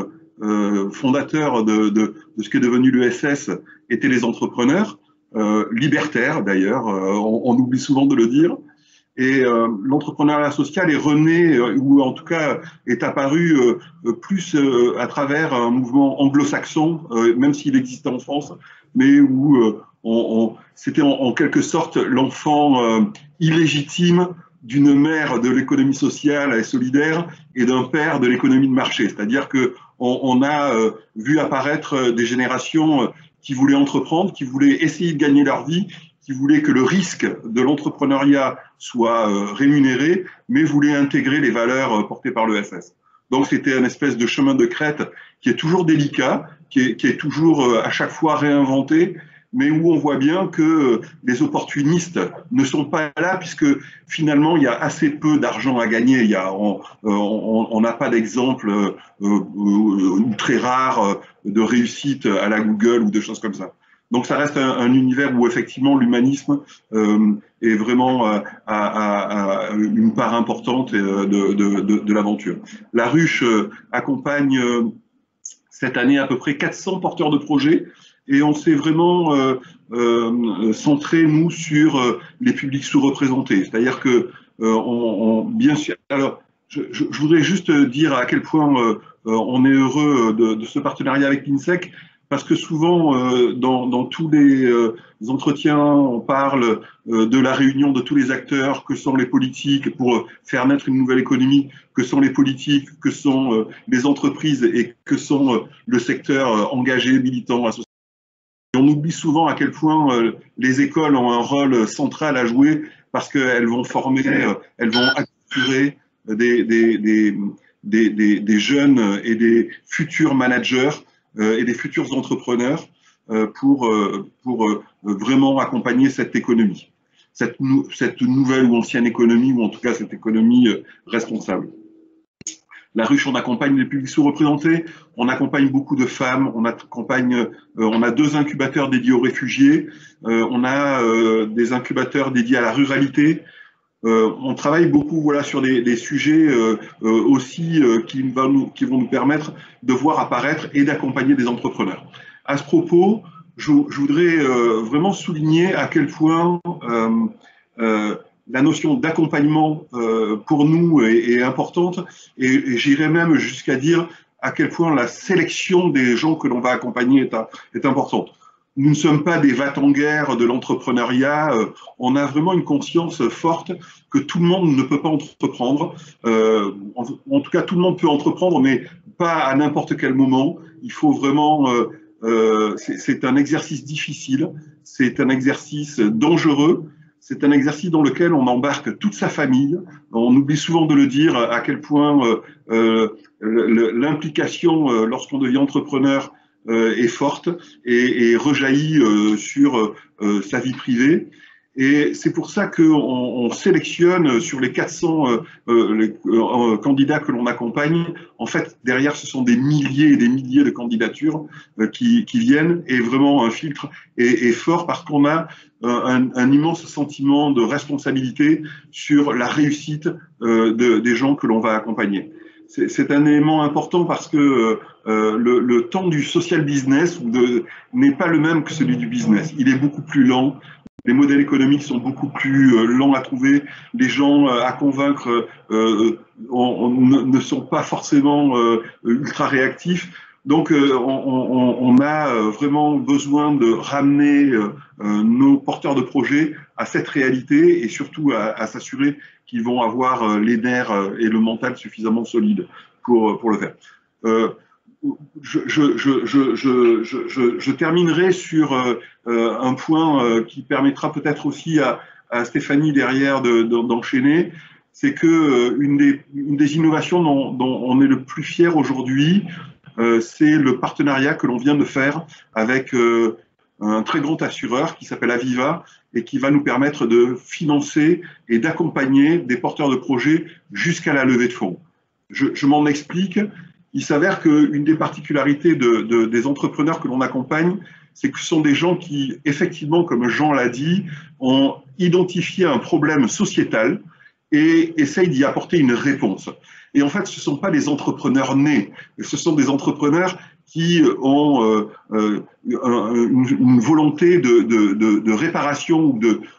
fondateurs de ce qui est devenu l'ESS étaient les entrepreneurs, libertaires d'ailleurs, on oublie souvent de le dire. Et l'entrepreneuriat social est rené, ou en tout cas est apparu plus à travers un mouvement anglo-saxon, même s'il existait en France, mais où c'était en quelque sorte l'enfant illégitime d'une mère de l'économie sociale et solidaire et d'un père de l'économie de marché. C'est-à-dire qu'on a vu apparaître des générations qui voulaient entreprendre, qui voulaient essayer de gagner leur vie, qui voulaient que le risque de l'entrepreneuriat soit rémunéré, mais voulaient intégrer les valeurs portées par l'ESS. Donc c'était un espèce de chemin de crête qui est toujours délicat, qui est toujours à chaque fois réinventé, mais où on voit bien que les opportunistes ne sont pas là, puisque finalement il y a assez peu d'argent à gagner. On n'a pas d'exemple très rare de réussite à la Google ou de choses comme ça. Donc ça reste un univers où effectivement l'humanisme est vraiment à une part importante de l'aventure. La ruche accompagne cette année à peu près 400 porteurs de projets et on s'est vraiment centré, nous, sur les publics sous-représentés. C'est-à-dire que, bien sûr, alors je voudrais juste dire à quel point on est heureux de ce partenariat avec l'INSEC, parce que souvent, dans tous les entretiens, on parle de la réunion de tous les acteurs, que sont les politiques pour faire naître une nouvelle économie, que sont les politiques, que sont les entreprises et que sont le secteur engagé, militant, associatif. On oublie souvent à quel point les écoles ont un rôle central à jouer parce qu'elles vont former, elles vont acculturer des jeunes et des futurs managers et des futurs entrepreneurs pour vraiment accompagner cette économie, cette nouvelle ou ancienne économie, ou en tout cas cette économie responsable. La ruche, on accompagne les publics sous-représentés, on accompagne beaucoup de femmes, on a 2 incubateurs dédiés aux réfugiés, on a des incubateurs dédiés à la ruralité. On travaille beaucoup sur des sujets aussi qui vont nous permettre de voir apparaître et d'accompagner des entrepreneurs. À ce propos, je voudrais vraiment souligner à quel point la notion d'accompagnement pour nous est importante, et j'irais même jusqu'à dire à quel point la sélection des gens que l'on va accompagner est importante. Nous ne sommes pas des va-t-en-guerre de l'entrepreneuriat, on a vraiment une conscience forte que tout le monde ne peut pas entreprendre. En tout cas, tout le monde peut entreprendre, mais pas à n'importe quel moment. Il faut vraiment… c'est un exercice difficile, c'est un exercice dangereux, c'est un exercice dans lequel on embarque toute sa famille. On oublie souvent de le dire à quel point l'implication lorsqu'on devient entrepreneur est forte et rejaillit sur sa vie privée. Et c'est pour ça qu'on sélectionne sur les 400 candidats que l'on accompagne. En fait, derrière, ce sont des milliers et des milliers de candidatures qui viennent, et vraiment un filtre est fort parce qu'on a un immense sentiment de responsabilité sur la réussite des gens que l'on va accompagner. C'est un élément important parce que le temps du social business n'est pas le même que celui du business. Il est beaucoup plus lent. Les modèles économiques sont beaucoup plus lents à trouver. Les gens à convaincre ne sont pas forcément ultra réactifs. Donc, on a vraiment besoin de ramener nos porteurs de projets à cette réalité, et surtout à s'assurer qu'ils vont avoir les nerfs et le mental suffisamment solides pour le faire. Je terminerai sur un point qui permettra peut-être aussi à Stéphanie derrière d'enchaîner. C'est que une des innovations dont on est le plus fier aujourd'hui, c'est le partenariat que l'on vient de faire avec un très grand assureur qui s'appelle Aviva, et qui va nous permettre de financer et d'accompagner des porteurs de projets jusqu'à la levée de fonds. Je m'en explique. Il s'avère qu'une des particularités des entrepreneurs que l'on accompagne, c'est que ce sont des gens qui, effectivement, comme Jean l'a dit, ont identifié un problème sociétal et essayent d'y apporter une réponse. Et en fait, ce ne sont pas des entrepreneurs nés, ce sont des entrepreneurs qui ont une volonté de réparation ou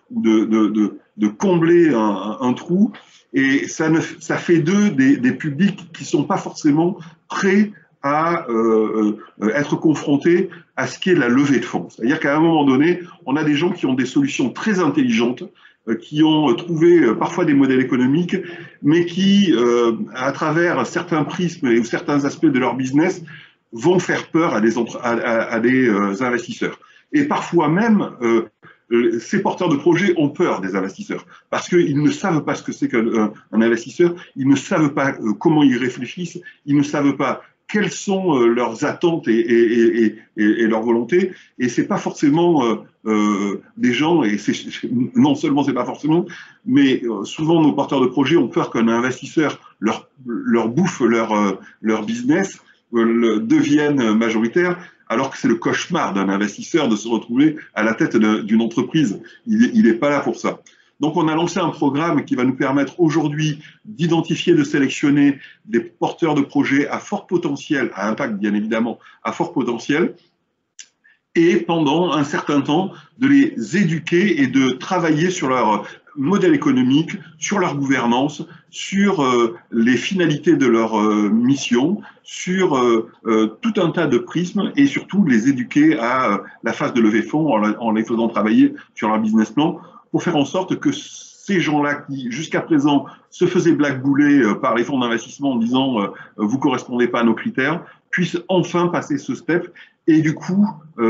de combler un trou. Et ça fait d'eux des publics qui ne sont pas forcément prêts à être confrontés à ce qu'est la levée de fonds. C'est-à-dire qu'à un moment donné, on a des gens qui ont des solutions très intelligentes, qui ont trouvé parfois des modèles économiques, mais qui, à travers certains prismes et certains aspects de leur business, vont faire peur à des investisseurs. Et parfois même, ces porteurs de projets ont peur des investisseurs parce qu'ils ne savent pas ce que c'est qu'un investisseur, ils ne savent pas comment ils réfléchissent, ils ne savent pas quelles sont leurs attentes et leurs volontés, et c'est pas forcément des gens, et non seulement c'est pas forcément, mais souvent nos porteurs de projets ont peur qu'un investisseur leur bouffe leur business, devienne majoritaire, alors que c'est le cauchemar d'un investisseur de se retrouver à la tête d'une entreprise. Il n'est pas là pour ça. Donc, on a lancé un programme qui va nous permettre aujourd'hui d'identifier, de sélectionner des porteurs de projets à fort potentiel, à impact bien évidemment, à fort potentiel, et pendant un certain temps, de les éduquer et de travailler sur leur modèle économique, sur leur gouvernance, sur les finalités de leur mission, sur tout un tas de prismes, et surtout les éduquer à la phase de levée de fonds en les faisant travailler sur leur business plan, pour faire en sorte que ces gens-là qui, jusqu'à présent, se faisaient blackbouler par les fonds d'investissement en disant vous correspondez pas à nos critères, puissent enfin passer ce step et du coup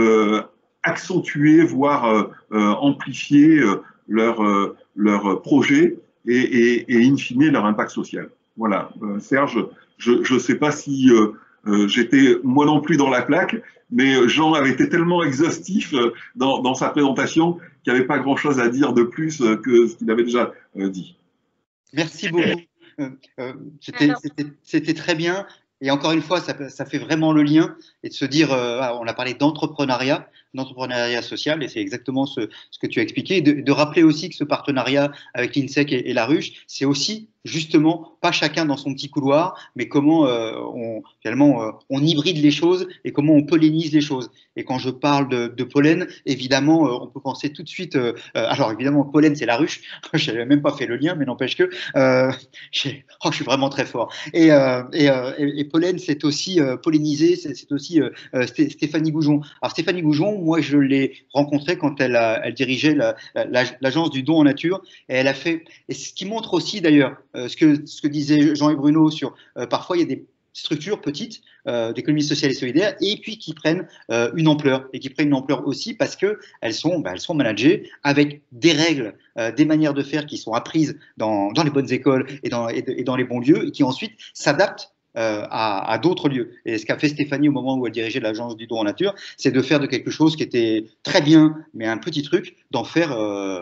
accentuer, voire amplifier leur projet et in fine leur impact social. Voilà, Serge, je ne sais pas si j'étais moi non plus dans la plaque, mais Jean avait été tellement exhaustif dans sa présentation qu'il n'y avait pas grand-chose à dire de plus que ce qu'il avait déjà dit. Merci beaucoup. C'était très bien. Et encore une fois, ça fait vraiment le lien et de se dire, on a parlé d'entrepreneuriat. d'entrepreneuriat social, et c'est exactement ce que tu as expliqué, de rappeler aussi que ce partenariat avec l'INSEC et la Ruche, c'est aussi justement pas chacun dans son petit couloir, mais comment on hybride les choses et comment on pollinise les choses. Et quand je parle de pollen, évidemment, on peut penser tout de suite. Alors évidemment, pollen, c'est la ruche. Je n'avais même pas fait le lien, mais n'empêche que je suis vraiment très fort. Et pollen, c'est aussi polliniser, c'est aussi Stéphanie Goujon. Alors Stéphanie Goujon, moi je l'ai rencontrée quand elle dirigeait l'agence du don en nature, et elle a fait. Et ce qui montre aussi d'ailleurs ce que disaient Jean et Bruno sur parfois il y a des structures petites d'économie sociale et solidaire et puis qui prennent une ampleur et qui prennent une ampleur aussi parce que elles sont managées avec des règles, des manières de faire qui sont apprises dans les bonnes écoles et dans les bons lieux et qui ensuite s'adaptent à d'autres lieux. Et ce qu'a fait Stéphanie au moment où elle dirigeait l'agence du don en nature, c'est de faire de quelque chose qui était très bien, mais un petit truc, d'en faire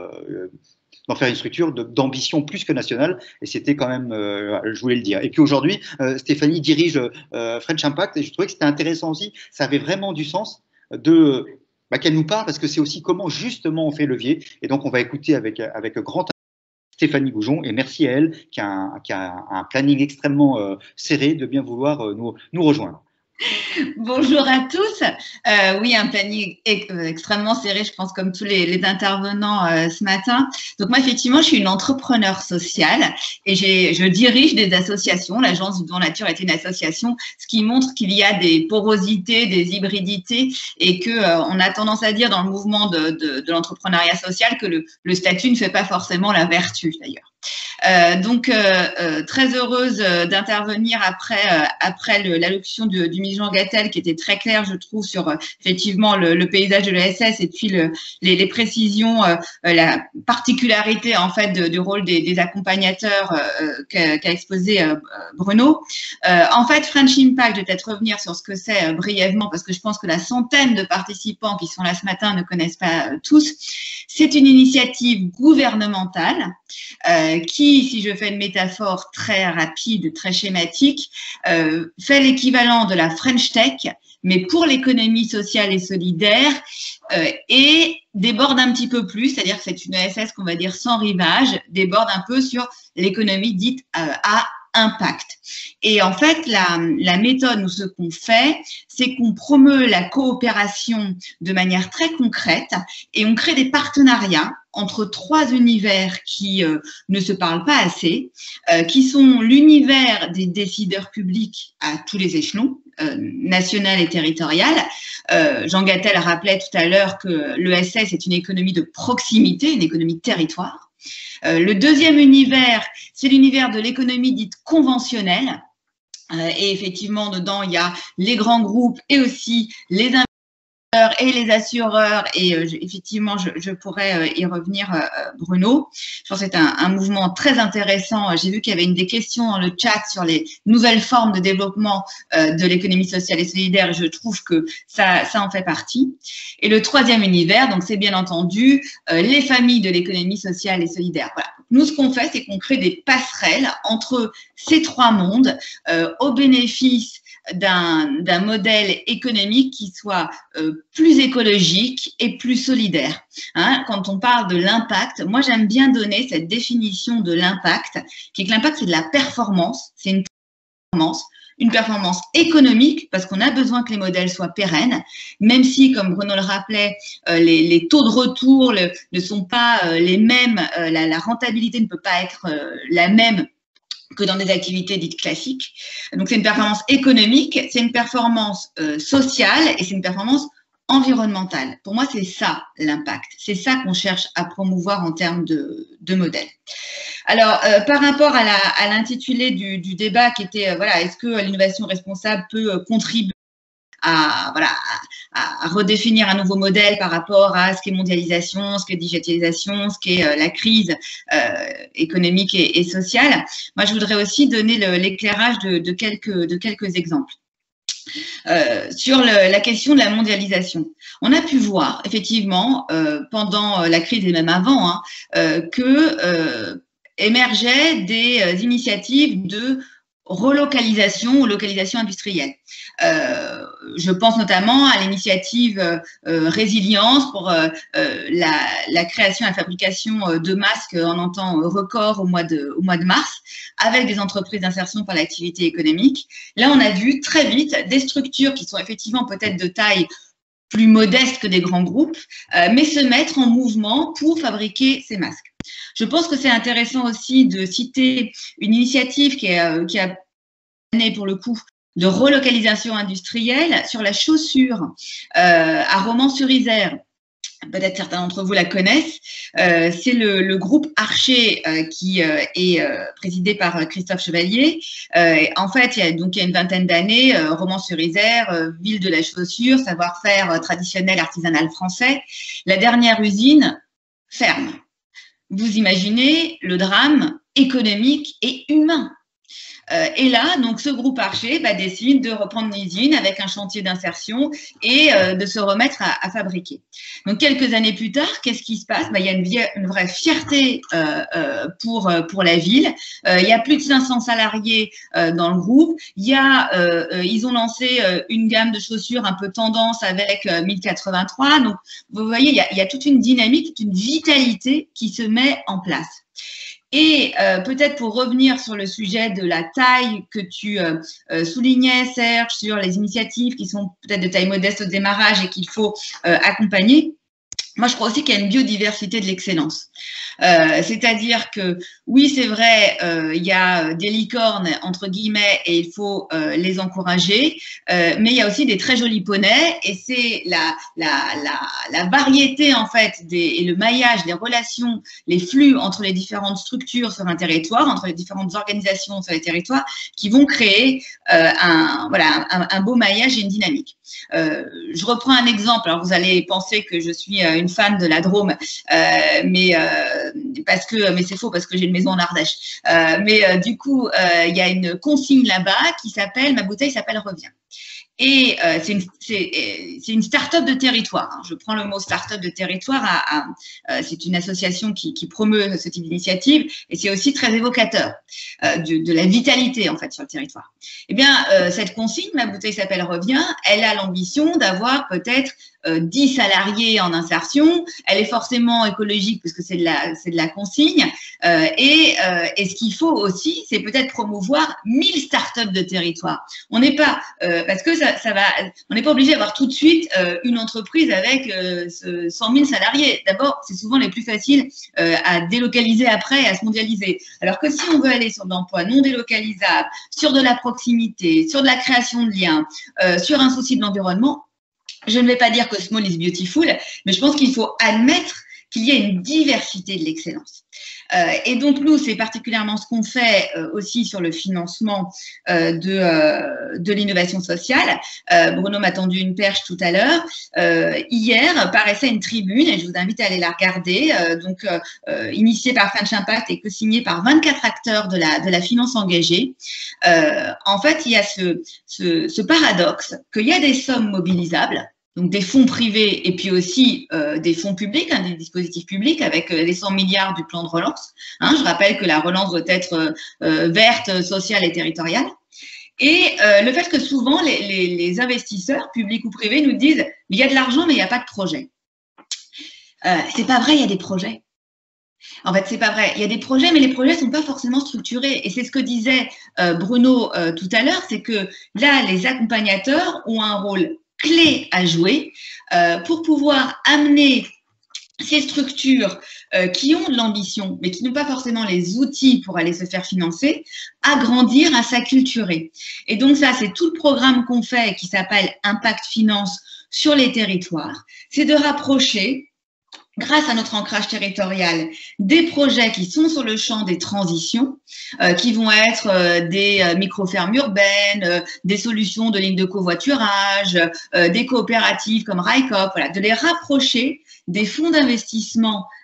une structure d'ambition plus que nationale, et c'était quand même, je voulais le dire. Et puis aujourd'hui, Stéphanie dirige French Impact, et je trouvais que c'était intéressant aussi, ça avait vraiment du sens qu'elle nous parle, parce que c'est aussi comment justement on fait levier, et donc on va écouter avec grand Stéphanie Goujon, et merci à elle qui a un planning extrêmement serré de bien vouloir nous rejoindre. Bonjour à tous. Oui, un planning extrêmement serré, je pense, comme tous les intervenants ce matin. Donc moi, effectivement, je suis une entrepreneur sociale et je dirige des associations. L'Agence du don nature est une association, ce qui montre qu'il y a des porosités, des hybridités et qu'on a tendance à dire dans le mouvement de l'entrepreneuriat social que le statut ne fait pas forcément la vertu, d'ailleurs. Donc, très heureuse d'intervenir après l'allocution du ministre Jean Gattel, qui était très claire, je trouve, sur effectivement le paysage de l'ESS et puis les précisions, la particularité en fait du rôle des accompagnateurs qu'a exposé Bruno. En fait, French Impact, je vais peut-être revenir sur ce que c'est brièvement, parce que je pense que la centaine de participants qui sont là ce matin ne connaissent pas tous. C'est une initiative gouvernementale qui, si je fais une métaphore très rapide, très schématique, fait l'équivalent de la French Tech, mais pour l'économie sociale et solidaire, et déborde un petit peu plus, c'est-à-dire que c'est une ESS qu'on va dire sans rivage, déborde un peu sur l'économie dite à impact. Et en fait, la méthode, ou ce qu'on fait, c'est qu'on promeut la coopération de manière très concrète et on crée des partenariats entre trois univers qui ne se parlent pas assez, qui sont l'univers des décideurs publics à tous les échelons, national et territorial. Jean Gattel rappelait tout à l'heure que l'ESS est une économie de proximité, une économie de territoire. Le deuxième univers, c'est l'univers de l'économie dite conventionnelle. Et effectivement, dedans, il y a les grands groupes et aussi les investisseurs et les assureurs. Et effectivement, je pourrais y revenir, Bruno. Je pense que c'est un mouvement très intéressant. J'ai vu qu'il y avait une des questions dans le chat sur les nouvelles formes de développement de l'économie sociale et solidaire. Je trouve que ça en fait partie. Et le troisième univers, donc c'est bien entendu les familles de l'économie sociale et solidaire. Voilà. Nous, ce qu'on fait, c'est qu'on crée des passerelles entre ces trois mondes au bénéfice d'un modèle économique qui soit plus écologique et plus solidaire. Hein, quand on parle de l'impact, moi j'aime bien donner cette définition de l'impact, qui est que l'impact c'est de la performance, c'est une performance économique, parce qu'on a besoin que les modèles soient pérennes, même si, comme Bruno le rappelait, les taux de retour ne sont pas les mêmes, la rentabilité ne peut pas être la même que dans des activités dites classiques. Donc, c'est une performance économique, c'est une performance sociale et c'est une performance environnementale. Pour moi, c'est ça l'impact. C'est ça qu'on cherche à promouvoir en termes de modèle. Alors, par rapport à l'intitulé du débat qui était, voilà, est-ce que l'innovation responsable peut contribuer à redéfinir un nouveau modèle par rapport à ce qu'est mondialisation, ce qu'est digitalisation, ce qu'est la crise économique et sociale. Moi, je voudrais aussi donner l'éclairage de quelques exemples. Sur la question de la mondialisation. On a pu voir, effectivement, pendant la crise et même avant, que émergeaient des initiatives de relocalisation ou localisation industrielle. Je pense notamment à l'initiative Résilience pour la création et la fabrication de masques en un temps record au mois de mars, avec des entreprises d'insertion par l'activité économique. Là, on a vu très vite des structures qui sont effectivement peut-être de taille plus modeste que des grands groupes, mais se mettre en mouvement pour fabriquer ces masques. Je pense que c'est intéressant aussi de citer une initiative qui a mené pour le coup de relocalisation industrielle sur la chaussure à Romans-sur-Isère. Peut-être certains d'entre vous la connaissent. C'est le groupe Archer qui est présidé par Christophe Chevalier. En fait, il y a une vingtaine d'années, Romans-sur-Isère, ville de la chaussure, savoir-faire traditionnel artisanal français. La dernière usine ferme. Vous imaginez le drame économique et humain. Et là, donc, ce groupe Archer décide de reprendre l'usine avec un chantier d'insertion et de se remettre à fabriquer. Donc, quelques années plus tard, qu'est-ce qui se passe? Il y a une vraie fierté pour la ville. Il y a plus de 500 salariés dans le groupe. Ils ont lancé une gamme de chaussures un peu tendance avec 1083. Donc, vous voyez, il y a toute une dynamique, toute une vitalité qui se met en place. Et peut-être pour revenir sur le sujet de la taille que tu soulignais, Serge, sur les initiatives qui sont peut-être de taille modeste au démarrage et qu'il faut accompagner, moi je crois aussi qu'il y a une biodiversité de l'excellence. C'est-à-dire que oui, c'est vrai, il y a des licornes entre guillemets et il faut les encourager, mais il y a aussi des très jolis poneys et c'est la variété en fait et le maillage, les relations, les flux entre les différentes structures sur un territoire, entre les différentes organisations sur les territoires qui vont créer un beau maillage et une dynamique. Je reprends un exemple. Alors vous allez penser que je suis une fan de la Drôme, mais c'est faux parce que j'ai une maison en Ardèche. Du coup, il y a une consigne là-bas qui s'appelle « Ma bouteille s'appelle Revient ». Et c'est une start-up de territoire. Je prends le mot start-up de territoire. C'est une association qui promeut ce type d'initiative et c'est aussi très évocateur de la vitalité en fait sur le territoire. Eh bien, cette consigne, Ma bouteille s'appelle Revient, elle a l'ambition d'avoir peut-être 10 salariés en insertion. Elle est forcément écologique parce que c'est de la consigne. Et ce qu'il faut aussi, c'est peut-être promouvoir 1000 startups de territoire. On n'est pas parce que on n'est pas obligé d'avoir tout de suite une entreprise avec 100 000 salariés. D'abord, c'est souvent les plus faciles à délocaliser après et à se mondialiser. Alors que si on veut aller sur de l'emploi non délocalisable, sur de la proximité, sur de la création de liens, sur un souci de l'environnement, je ne vais pas dire que small is beautiful, mais je pense qu'il faut admettre qu'il y a une diversité de l'excellence. Et donc, nous, c'est particulièrement ce qu'on fait aussi sur le financement de l'innovation sociale. Bruno m'a tendu une perche tout à l'heure. Hier, paraissait une tribune, et je vous invite à aller la regarder, initiée par French Impact et co-signée par 24 acteurs de la finance engagée. En fait, il y a ce paradoxe qu'il y a des sommes mobilisables, donc des fonds privés et puis aussi des fonds publics, des dispositifs publics avec les 100 milliards du plan de relance. Je rappelle que la relance doit être verte, sociale et territoriale. Et le fait que souvent les investisseurs, publics ou privés, nous disent « il y a de l'argent mais il n'y a pas de projet ». C'est pas vrai, il y a des projets. En fait, c'est pas vrai. Il y a des projets, mais les projets sont pas forcément structurés. Et c'est ce que disait Bruno tout à l'heure, c'est que là, les accompagnateurs ont un rôle clé à jouer pour pouvoir amener ces structures qui ont de l'ambition, mais qui n'ont pas forcément les outils pour aller se faire financer, à grandir, à s'acculturer. Et donc ça, c'est tout le programme qu'on fait qui s'appelle Impact Finance sur les territoires. C'est de rapprocher, grâce à notre ancrage territorial, des projets qui sont sur le champ des transitions, qui vont être des micro-fermes urbaines, des solutions de lignes de covoiturage, des coopératives comme RICOP, voilà, de les rapprocher des fonds d'investissement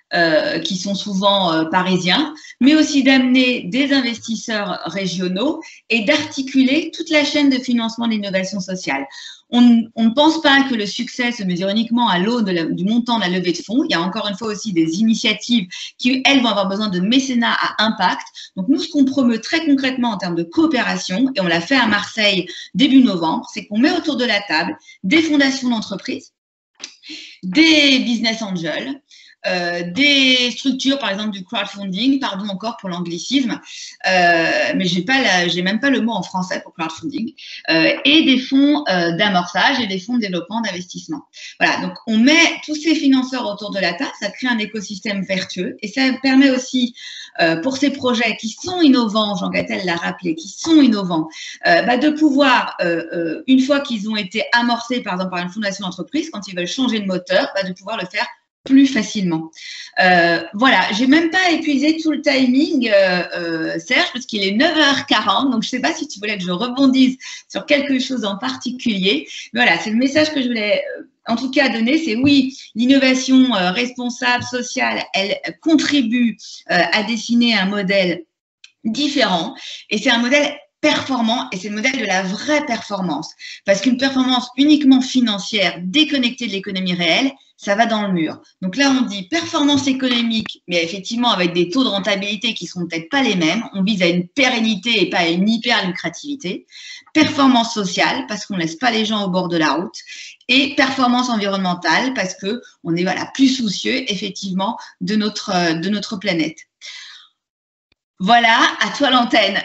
qui sont souvent parisiens, mais aussi d'amener des investisseurs régionaux et d'articuler toute la chaîne de financement de l'innovation sociale. On ne pense pas que le succès se mesure uniquement à l'aune du montant de la levée de fonds. Il y a encore une fois aussi des initiatives qui, elles, vont avoir besoin de mécénat à impact. Donc, nous, ce qu'on promeut très concrètement en termes de coopération, et on l'a fait à Marseille début novembre, c'est qu'on met autour de la table des fondations d'entreprises, des business angels, des structures, par exemple du crowdfunding, pardon encore pour l'anglicisme, mais j'ai même pas le mot en français pour crowdfunding, et des fonds d'amorçage et des fonds de développement d'investissement. Voilà, donc on met tous ces financeurs autour de la table, ça crée un écosystème vertueux et ça permet aussi pour ces projets qui sont innovants, Jean Gattel l'a rappelé, qui sont innovants, de pouvoir, une fois qu'ils ont été amorcés par exemple par une fondation d'entreprise, quand ils veulent changer de moteur, de pouvoir le faire plus facilement. Voilà, j'ai même pas épuisé tout le timing, Serge, parce qu'il est 9h40, donc je sais pas si tu voulais que je rebondisse sur quelque chose en particulier. Mais voilà, c'est le message que je voulais en tout cas donner, c'est oui, l'innovation responsable, sociale, elle contribue à dessiner un modèle différent, et c'est un modèle performant, et c'est le modèle de la vraie performance. Parce qu'une performance uniquement financière, déconnectée de l'économie réelle, ça va dans le mur. Donc là, on dit performance économique, mais effectivement avec des taux de rentabilité qui ne sont peut-être pas les mêmes. On vise à une pérennité et pas à une hyper-lucrativité. Performance sociale, parce qu'on ne laisse pas les gens au bord de la route. Et performance environnementale, parce qu'on est plus soucieux, effectivement, de notre planète. Voilà, à toi l'antenne.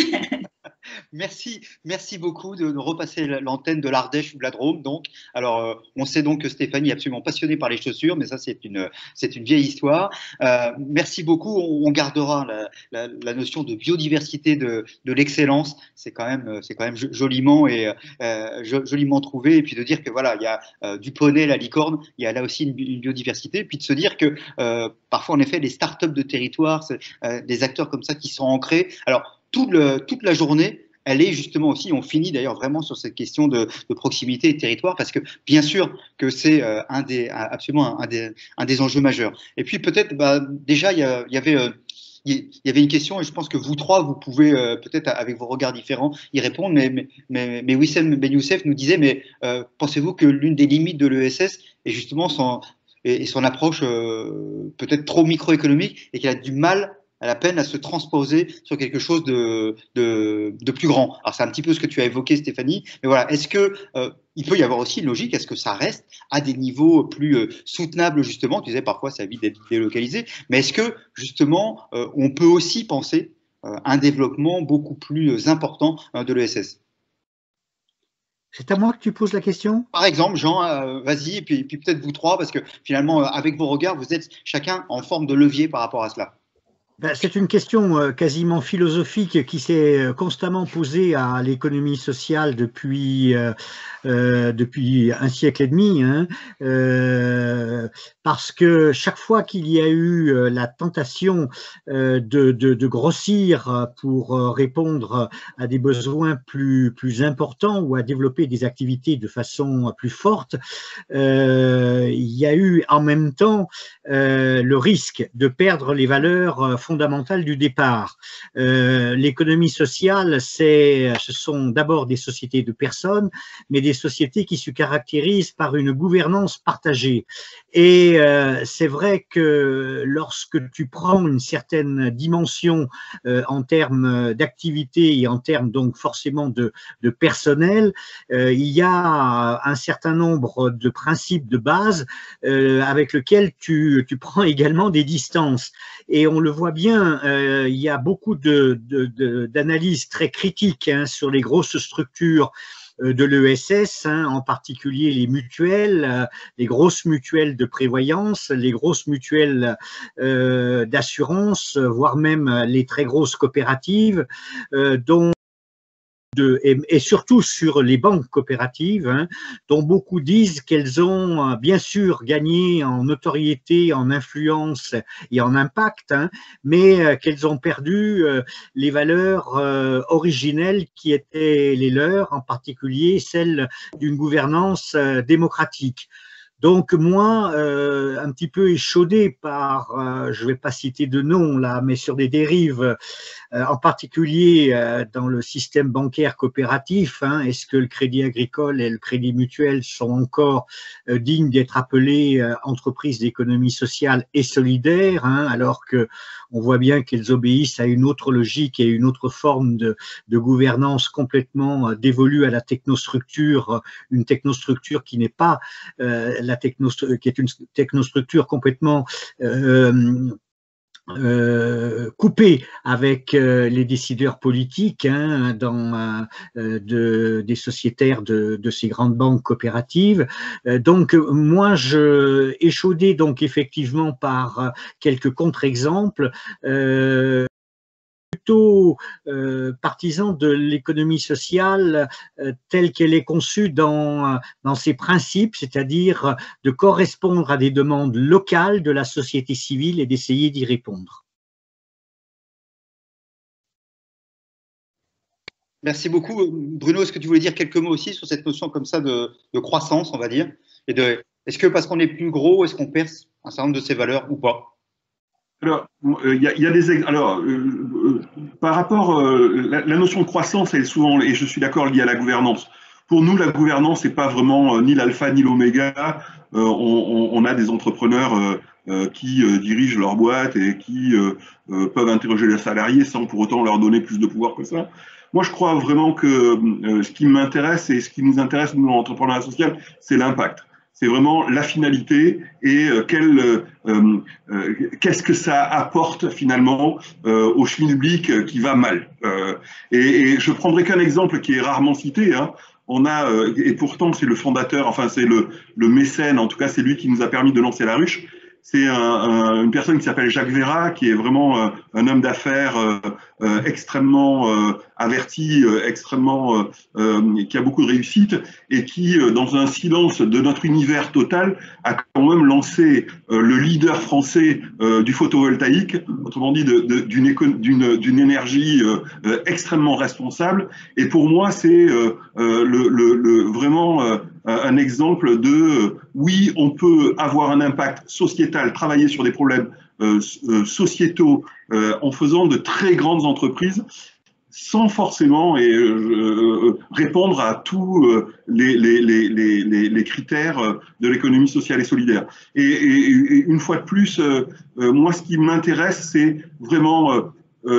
Merci beaucoup de repasser l'antenne de l'Ardèche ou de la Drôme. Donc, alors, on sait donc que Stéphanie est absolument passionnée par les chaussures, mais ça, c'est une vieille histoire. Merci beaucoup. On gardera la notion de biodiversité de l'excellence. C'est quand même joliment joliment trouvé. Et puis de dire que voilà, il y a du poney, la licorne, il y a là aussi une biodiversité. Et puis de se dire que parfois, en effet, les startups de territoire, des acteurs comme ça qui sont ancrés. Alors, toute la journée, elle est justement aussi, on finit d'ailleurs vraiment sur cette question de proximité et de territoire, parce que bien sûr que c'est absolument un des enjeux majeurs. Et puis peut-être, déjà, il y avait une question, et je pense que vous trois, vous pouvez peut-être avec vos regards différents y répondre, mais Wissem Ben Youssef nous disait, mais pensez-vous que l'une des limites de l'ESS est justement son approche peut-être trop microéconomique, et qu'elle a du mal, elle a peine à se transposer sur quelque chose de plus grand. Alors, c'est un petit peu ce que tu as évoqué, Stéphanie, mais voilà, est-ce que il peut y avoir aussi une logique, est-ce que ça reste à des niveaux plus soutenables, justement? Tu disais parfois, ça évite d'être délocalisé, mais est-ce que, justement, on peut aussi penser un développement beaucoup plus important de l'ESS? C'est à moi que tu poses la question? Par exemple, Jean, vas-y, et puis peut-être vous trois, parce que finalement, avec vos regards, vous êtes chacun en forme de levier par rapport à cela. C'est une question quasiment philosophique qui s'est constamment posée à l'économie sociale depuis un siècle et demi, hein, parce que chaque fois qu'il y a eu la tentation de grossir pour répondre à des besoins plus importants ou à développer des activités de façon plus forte, il y a eu en même temps le risque de perdre les valeurs fondamentales du départ. L'économie sociale, ce sont d'abord des sociétés de personnes, mais des sociétés qui se caractérisent par une gouvernance partagée. Et c'est vrai que lorsque tu prends une certaine dimension en termes d'activité et en termes donc forcément de personnel, il y a un certain nombre de principes de base avec lesquels tu prends également des distances. Et on le voit bien, il y a beaucoup d'analyses très critiques sur les grosses structures de l'ESS, en particulier les mutuelles, les grosses mutuelles de prévoyance, les grosses mutuelles d'assurance, voire même les très grosses coopératives, et surtout sur les banques coopératives, dont beaucoup disent qu'elles ont bien sûr gagné en notoriété, en influence et en impact, mais qu'elles ont perdu les valeurs originelles qui étaient les leurs, en particulier celles d'une gouvernance démocratique. Donc moi, un petit peu échaudé par, je ne vais pas citer de nom là, mais sur des dérives, en particulier dans le système bancaire coopératif, hein, est-ce que le crédit agricole et le crédit mutuel sont encore dignes d'être appelés entreprises d'économie sociale et solidaire, hein, alors que on voit bien qu'elles obéissent à une autre logique et une autre forme de gouvernance complètement dévolue à la technostructure, une technostructure qui n'est pas qui est une technostructure complètement coupée avec les décideurs politiques, hein, des sociétaires de ces grandes banques coopératives. Donc moi, je échaudé donc effectivement par quelques contre-exemples. Plutôt partisan de l'économie sociale telle qu'elle est conçue dans ses principes, c'est-à-dire de correspondre à des demandes locales de la société civile et d'essayer d'y répondre. Merci beaucoup. Bruno, est-ce que tu voulais dire quelques mots aussi sur cette notion comme ça de croissance, on va dire, et est-ce que parce qu'on est plus gros, est-ce qu'on perd un certain nombre de ces valeurs ou pas? Alors, il y a des alors par rapport la notion de croissance, elle est souvent, et je suis d'accord, liée à la gouvernance. Pour nous, la gouvernance n'est pas vraiment ni l'alpha ni l'oméga. On a des entrepreneurs qui dirigent leur boîte et qui peuvent interroger les salariés sans pour autant leur donner plus de pouvoir que ça. Moi, je crois vraiment que ce qui m'intéresse et ce qui nous intéresse, nous, en entrepreneuriat social, c'est l'impact. C'est vraiment la finalité et qu'est-ce que ça apporte finalement au schmilblick qui va mal. Et je prendrai qu'un exemple qui est rarement cité. Hein. On a, et pourtant c'est le fondateur, enfin c'est le mécène, en tout cas c'est lui qui nous a permis de lancer La Ruche. C'est une personne qui s'appelle Jacques Vera, qui est vraiment un homme d'affaires extrêmement averti, extrêmement qui a beaucoup de réussite et qui, dans un silence de notre univers total, a quand même lancé le leader français du photovoltaïque, autrement dit d'une énergie extrêmement responsable. Et pour moi, c'est vraiment un exemple de oui, on peut avoir un impact sociétal, travailler sur des problèmes sociétaux en faisant de très grandes entreprises sans forcément répondre à tous les critères de l'économie sociale et solidaire. Et une fois de plus, moi, ce qui m'intéresse, c'est vraiment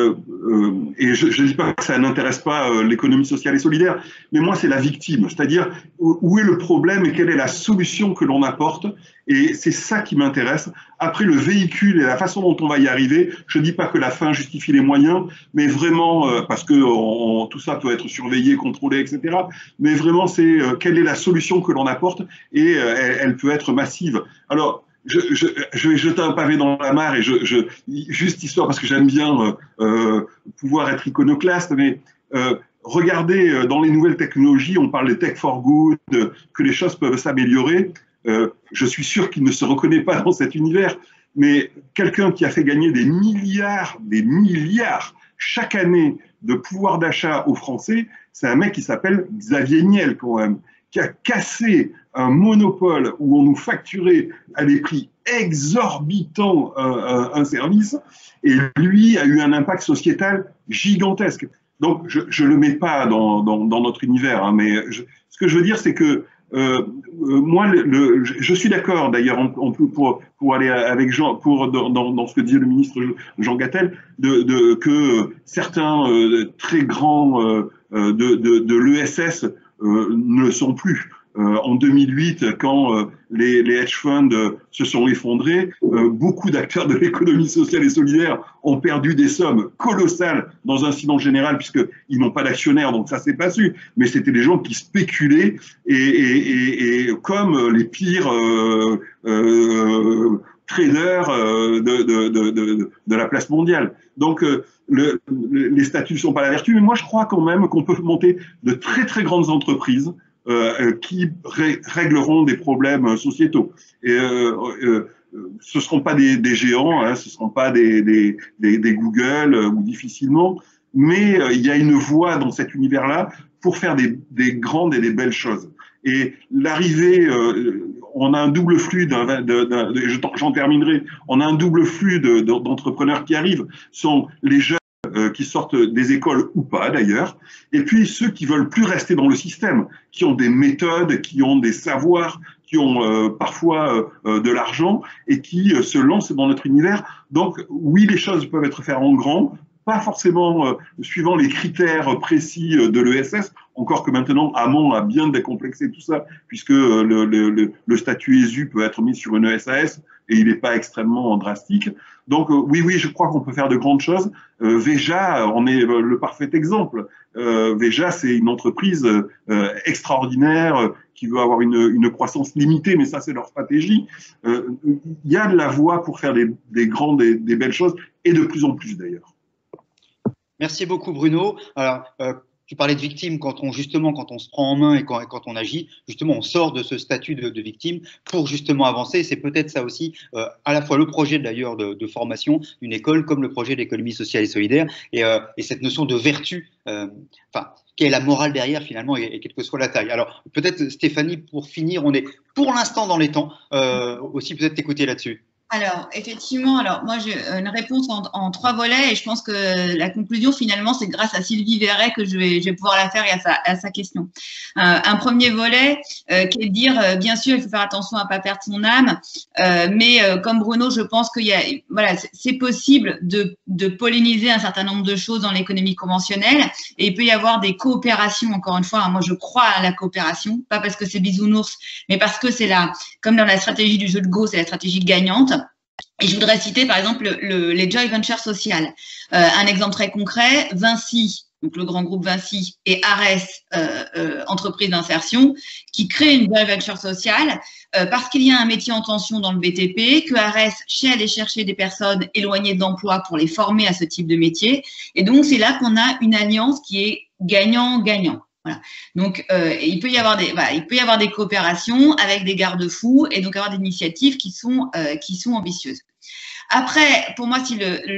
et je ne dis pas que ça n'intéresse pas l'économie sociale et solidaire, mais moi c'est la victime, c'est-à-dire où est le problème et quelle est la solution que l'on apporte, et c'est ça qui m'intéresse. Après le véhicule et la façon dont on va y arriver, je ne dis pas que la fin justifie les moyens, mais vraiment, parce que tout ça peut être surveillé, contrôlé, etc., mais vraiment c'est quelle est la solution que l'on apporte, et elle peut être massive. Alors, je vais jeter un pavé dans la mare et juste histoire parce que j'aime bien pouvoir être iconoclaste, mais regardez dans les nouvelles technologies, on parle de tech for good, que les choses peuvent s'améliorer. Je suis sûr qu'il ne se reconnaît pas dans cet univers, mais quelqu'un qui a fait gagner des milliards chaque année de pouvoir d'achat aux Français, c'est un mec qui s'appelle Xavier Niel quand même, qui a cassé un monopole où on nous facturait à des prix exorbitants un service, et lui a eu un impact sociétal gigantesque. Donc, je ne le mets pas dans notre univers, hein, mais ce que je veux dire, c'est que moi, je suis d'accord, d'ailleurs, pour aller avec Jean, dans ce que disait le ministre Jean Gattel, que certains très grands de l'ESS ne le sont plus. En 2008, quand les hedge funds se sont effondrés, beaucoup d'acteurs de l'économie sociale et solidaire ont perdu des sommes colossales dans un silence général, puisqu'ils n'ont pas d'actionnaires, donc ça s'est pas su. Mais c'était des gens qui spéculaient et comme les pires traders de la place mondiale. Donc, les statuts ne sont pas la vertu, mais moi je crois quand même qu'on peut monter de très très grandes entreprises qui régleront des problèmes sociétaux. Et ce ne seront pas des géants, hein, ce ne seront pas des Google ou difficilement, mais il y a une voie dans cet univers-là pour faire des grandes et des belles choses. Et l'arrivée, on a un double flux, j'en terminerai, on a un double flux d'entrepreneurs qui arrivent, sont les jeunes qui sortent des écoles ou pas d'ailleurs, et puis ceux qui veulent plus rester dans le système, qui ont des méthodes, qui ont des savoirs, qui ont parfois de l'argent et qui se lancent dans notre univers. Donc oui, les choses peuvent être faites en grand, pas forcément suivant les critères précis de l'ESS, encore que maintenant Hamon a bien décomplexé tout ça, puisque le statut ESU peut être mis sur une SAS et il n'est pas extrêmement drastique. Donc oui, je crois qu'on peut faire de grandes choses. Veja, on est le parfait exemple. Veja, c'est une entreprise extraordinaire qui veut avoir une croissance limitée, mais ça c'est leur stratégie. Il y a de la voie pour faire des grandes, des belles choses, et de plus en plus d'ailleurs. Merci beaucoup Bruno. Alors, tu parlais de victime quand on se prend en main et quand on agit, justement on sort de ce statut de victime pour justement avancer. C'est peut-être ça aussi, à la fois le projet d'ailleurs de formation d'une école comme le projet d'économie sociale et solidaire et cette notion de vertu, quelle est la morale derrière finalement et quelle que soit la taille. Alors peut-être Stéphanie, pour finir, on est pour l'instant dans les temps, aussi peut-être t'écouter là-dessus. Alors, effectivement, moi j'ai une réponse en 3 volets et je pense que la conclusion finalement c'est grâce à Sylvie Verret que je vais pouvoir la faire et à sa question. Un premier volet qui est de dire bien sûr il faut faire attention à ne pas perdre son âme, mais comme Bruno je pense qu'il y a c'est possible de polliniser un certain nombre de choses dans l'économie conventionnelle et il peut y avoir des coopérations, encore une fois, moi je crois à la coopération, pas parce que c'est bisounours, mais parce que c'est comme dans la stratégie du jeu de Go, c'est la stratégie gagnante. Et je voudrais citer par exemple les joint ventures sociales. Un exemple très concret, Vinci, donc le grand groupe Vinci, et Ares, entreprise d'insertion, qui créent une joint venture sociale parce qu'il y a un métier en tension dans le BTP, que Ares sait aller chercher des personnes éloignées d'emploi pour les former à ce type de métier. Et donc c'est là qu'on a une alliance qui est gagnant-gagnant. Voilà. Donc, il peut y avoir des coopérations avec des garde-fous et donc avoir des initiatives qui sont ambitieuses. Après, pour moi, si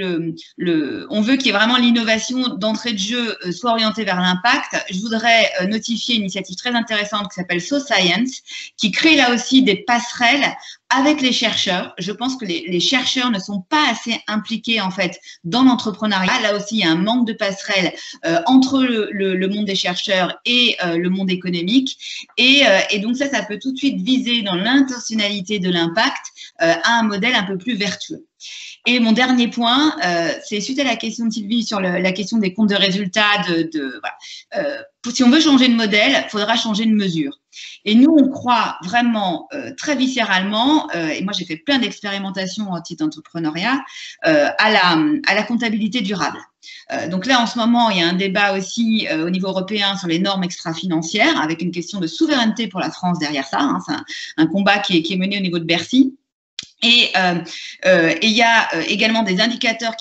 on veut qu'il y ait vraiment l'innovation d'entrée de jeu soit orientée vers l'impact, je voudrais notifier une initiative très intéressante qui s'appelle SoScience, qui crée là aussi des passerelles avec les chercheurs. Je pense que les chercheurs ne sont pas assez impliqués en fait dans l'entrepreneuriat. Là aussi, il y a un manque de passerelle entre le monde des chercheurs et le monde économique. Et donc ça peut tout de suite viser dans l'intentionnalité de l'impact à un modèle un peu plus vertueux. Et mon dernier point, c'est suite à la question de Sylvie sur la question des comptes de résultats. Si on veut changer de modèle, il faudra changer de mesure. Et nous, on croit vraiment très viscéralement, et moi j'ai fait plein d'expérimentations en titre d'entrepreneuriat, à la comptabilité durable. Donc là, en ce moment, il y a un débat aussi au niveau européen sur les normes extra-financières, avec une question de souveraineté pour la France derrière ça. Hein. C'est un combat qui est mené au niveau de Bercy. Et il y a également des indicateurs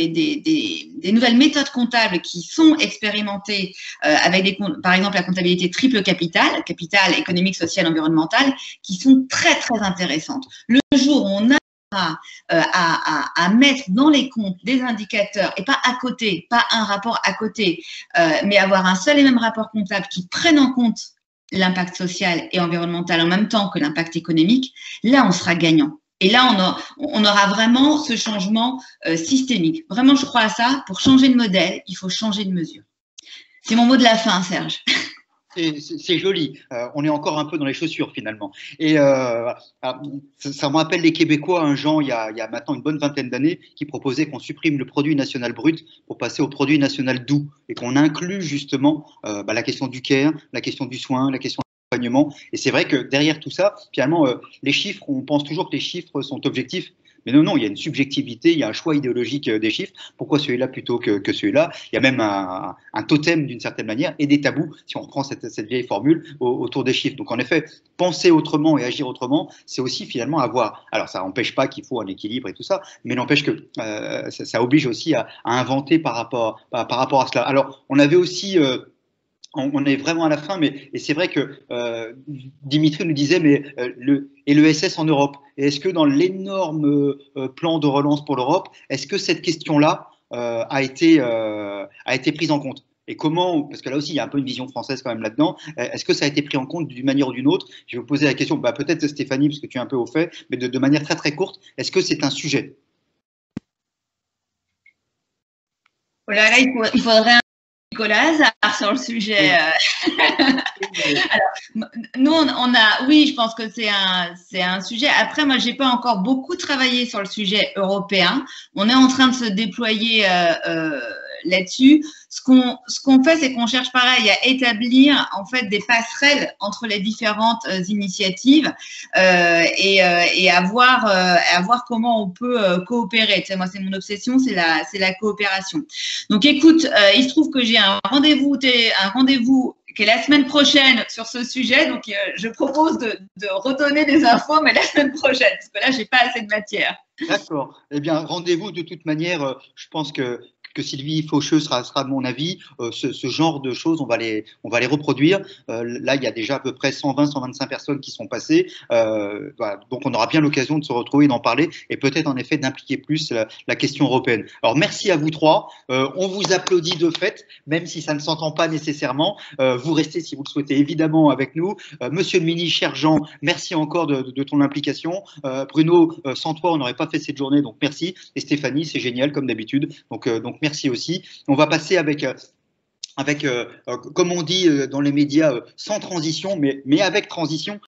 des nouvelles méthodes comptables qui sont expérimentées avec par exemple la comptabilité triple capital économique, social, environnemental, qui sont très très intéressantes. Le jour où on a à mettre dans les comptes des indicateurs et pas à côté, pas un rapport à côté, mais avoir un seul et même rapport comptable qui prenne en compte l'impact social et environnemental en même temps que l'impact économique, là on sera gagnant. Et là, on aura vraiment ce changement systémique. Vraiment, je crois à ça. Pour changer de modèle, il faut changer de mesure. C'est mon mot de la fin, Serge. C'est joli. On est encore un peu dans les chaussures, finalement. Et ça me rappelle les Québécois, un Jean, il y a maintenant une bonne vingtaine d'années, qui proposait qu'on supprime le produit national brut pour passer au produit national doux et qu'on inclut justement la question du care, la question du soin, la question et c'est vrai que derrière tout ça, finalement, les chiffres, on pense toujours que les chiffres sont objectifs. Mais non, il y a une subjectivité, il y a un choix idéologique des chiffres. Pourquoi celui-là plutôt que celui-là? Il y a même un totem d'une certaine manière et des tabous, si on reprend cette vieille formule, autour des chiffres. Donc en effet, penser autrement et agir autrement, c'est aussi finalement avoir… Alors ça n'empêche pas qu'il faut un équilibre et tout ça, mais n'empêche que ça oblige aussi à inventer par rapport à cela. Alors on avait aussi… on est vraiment à la fin, et c'est vrai que Dimitri nous disait, mais l'ESS en Europe, et est-ce que dans l'énorme plan de relance pour l'Europe, est-ce que cette question-là a été prise en compte? et comment, parce que là aussi il y a un peu une vision française quand même là-dedans, est-ce que ça a été pris en compte d'une manière ou d'une autre? Je vais vous poser la question, peut-être Stéphanie, parce que tu es un peu au fait, mais de manière très très courte, est-ce que c'est un sujet? Oh là là, il faudrait un Nicolas Hazard sur le sujet. Alors, nous, oui, je pense que c'est un sujet. Après, moi, j'ai pas encore beaucoup travaillé sur le sujet européen. On est en train de se déployer là-dessus. Ce qu'on fait, c'est qu'on cherche pareil à établir en fait des passerelles entre les différentes initiatives et à voir comment on peut coopérer. Tu sais, moi, c'est mon obsession, c'est la coopération. Donc, écoute, il se trouve que j'ai un rendez-vous qui est la semaine prochaine sur ce sujet. Donc, je propose de redonner des infos, mais la semaine prochaine, parce que là, j'ai pas assez de matière. D'accord. Eh bien, rendez-vous de toute manière. Je pense que Sylvie Faucheux sera de mon avis. Ce genre de choses, on va les reproduire. Là, il y a déjà à peu près 120-125 personnes qui sont passées. Voilà. Donc, on aura bien l'occasion de se retrouver, d'en parler et peut-être en effet d'impliquer plus la question européenne. Alors, merci à vous trois. On vous applaudit de fait, même si ça ne s'entend pas nécessairement. Vous restez, si vous le souhaitez, évidemment avec nous. Monsieur le ministre, cher Jean, merci encore de ton implication. Bruno, sans toi, on n'aurait pas fait cette journée, donc merci. Et Stéphanie, c'est génial comme d'habitude. Donc merci aussi. On va passer avec comme on dit dans les médias, sans transition, mais avec transition.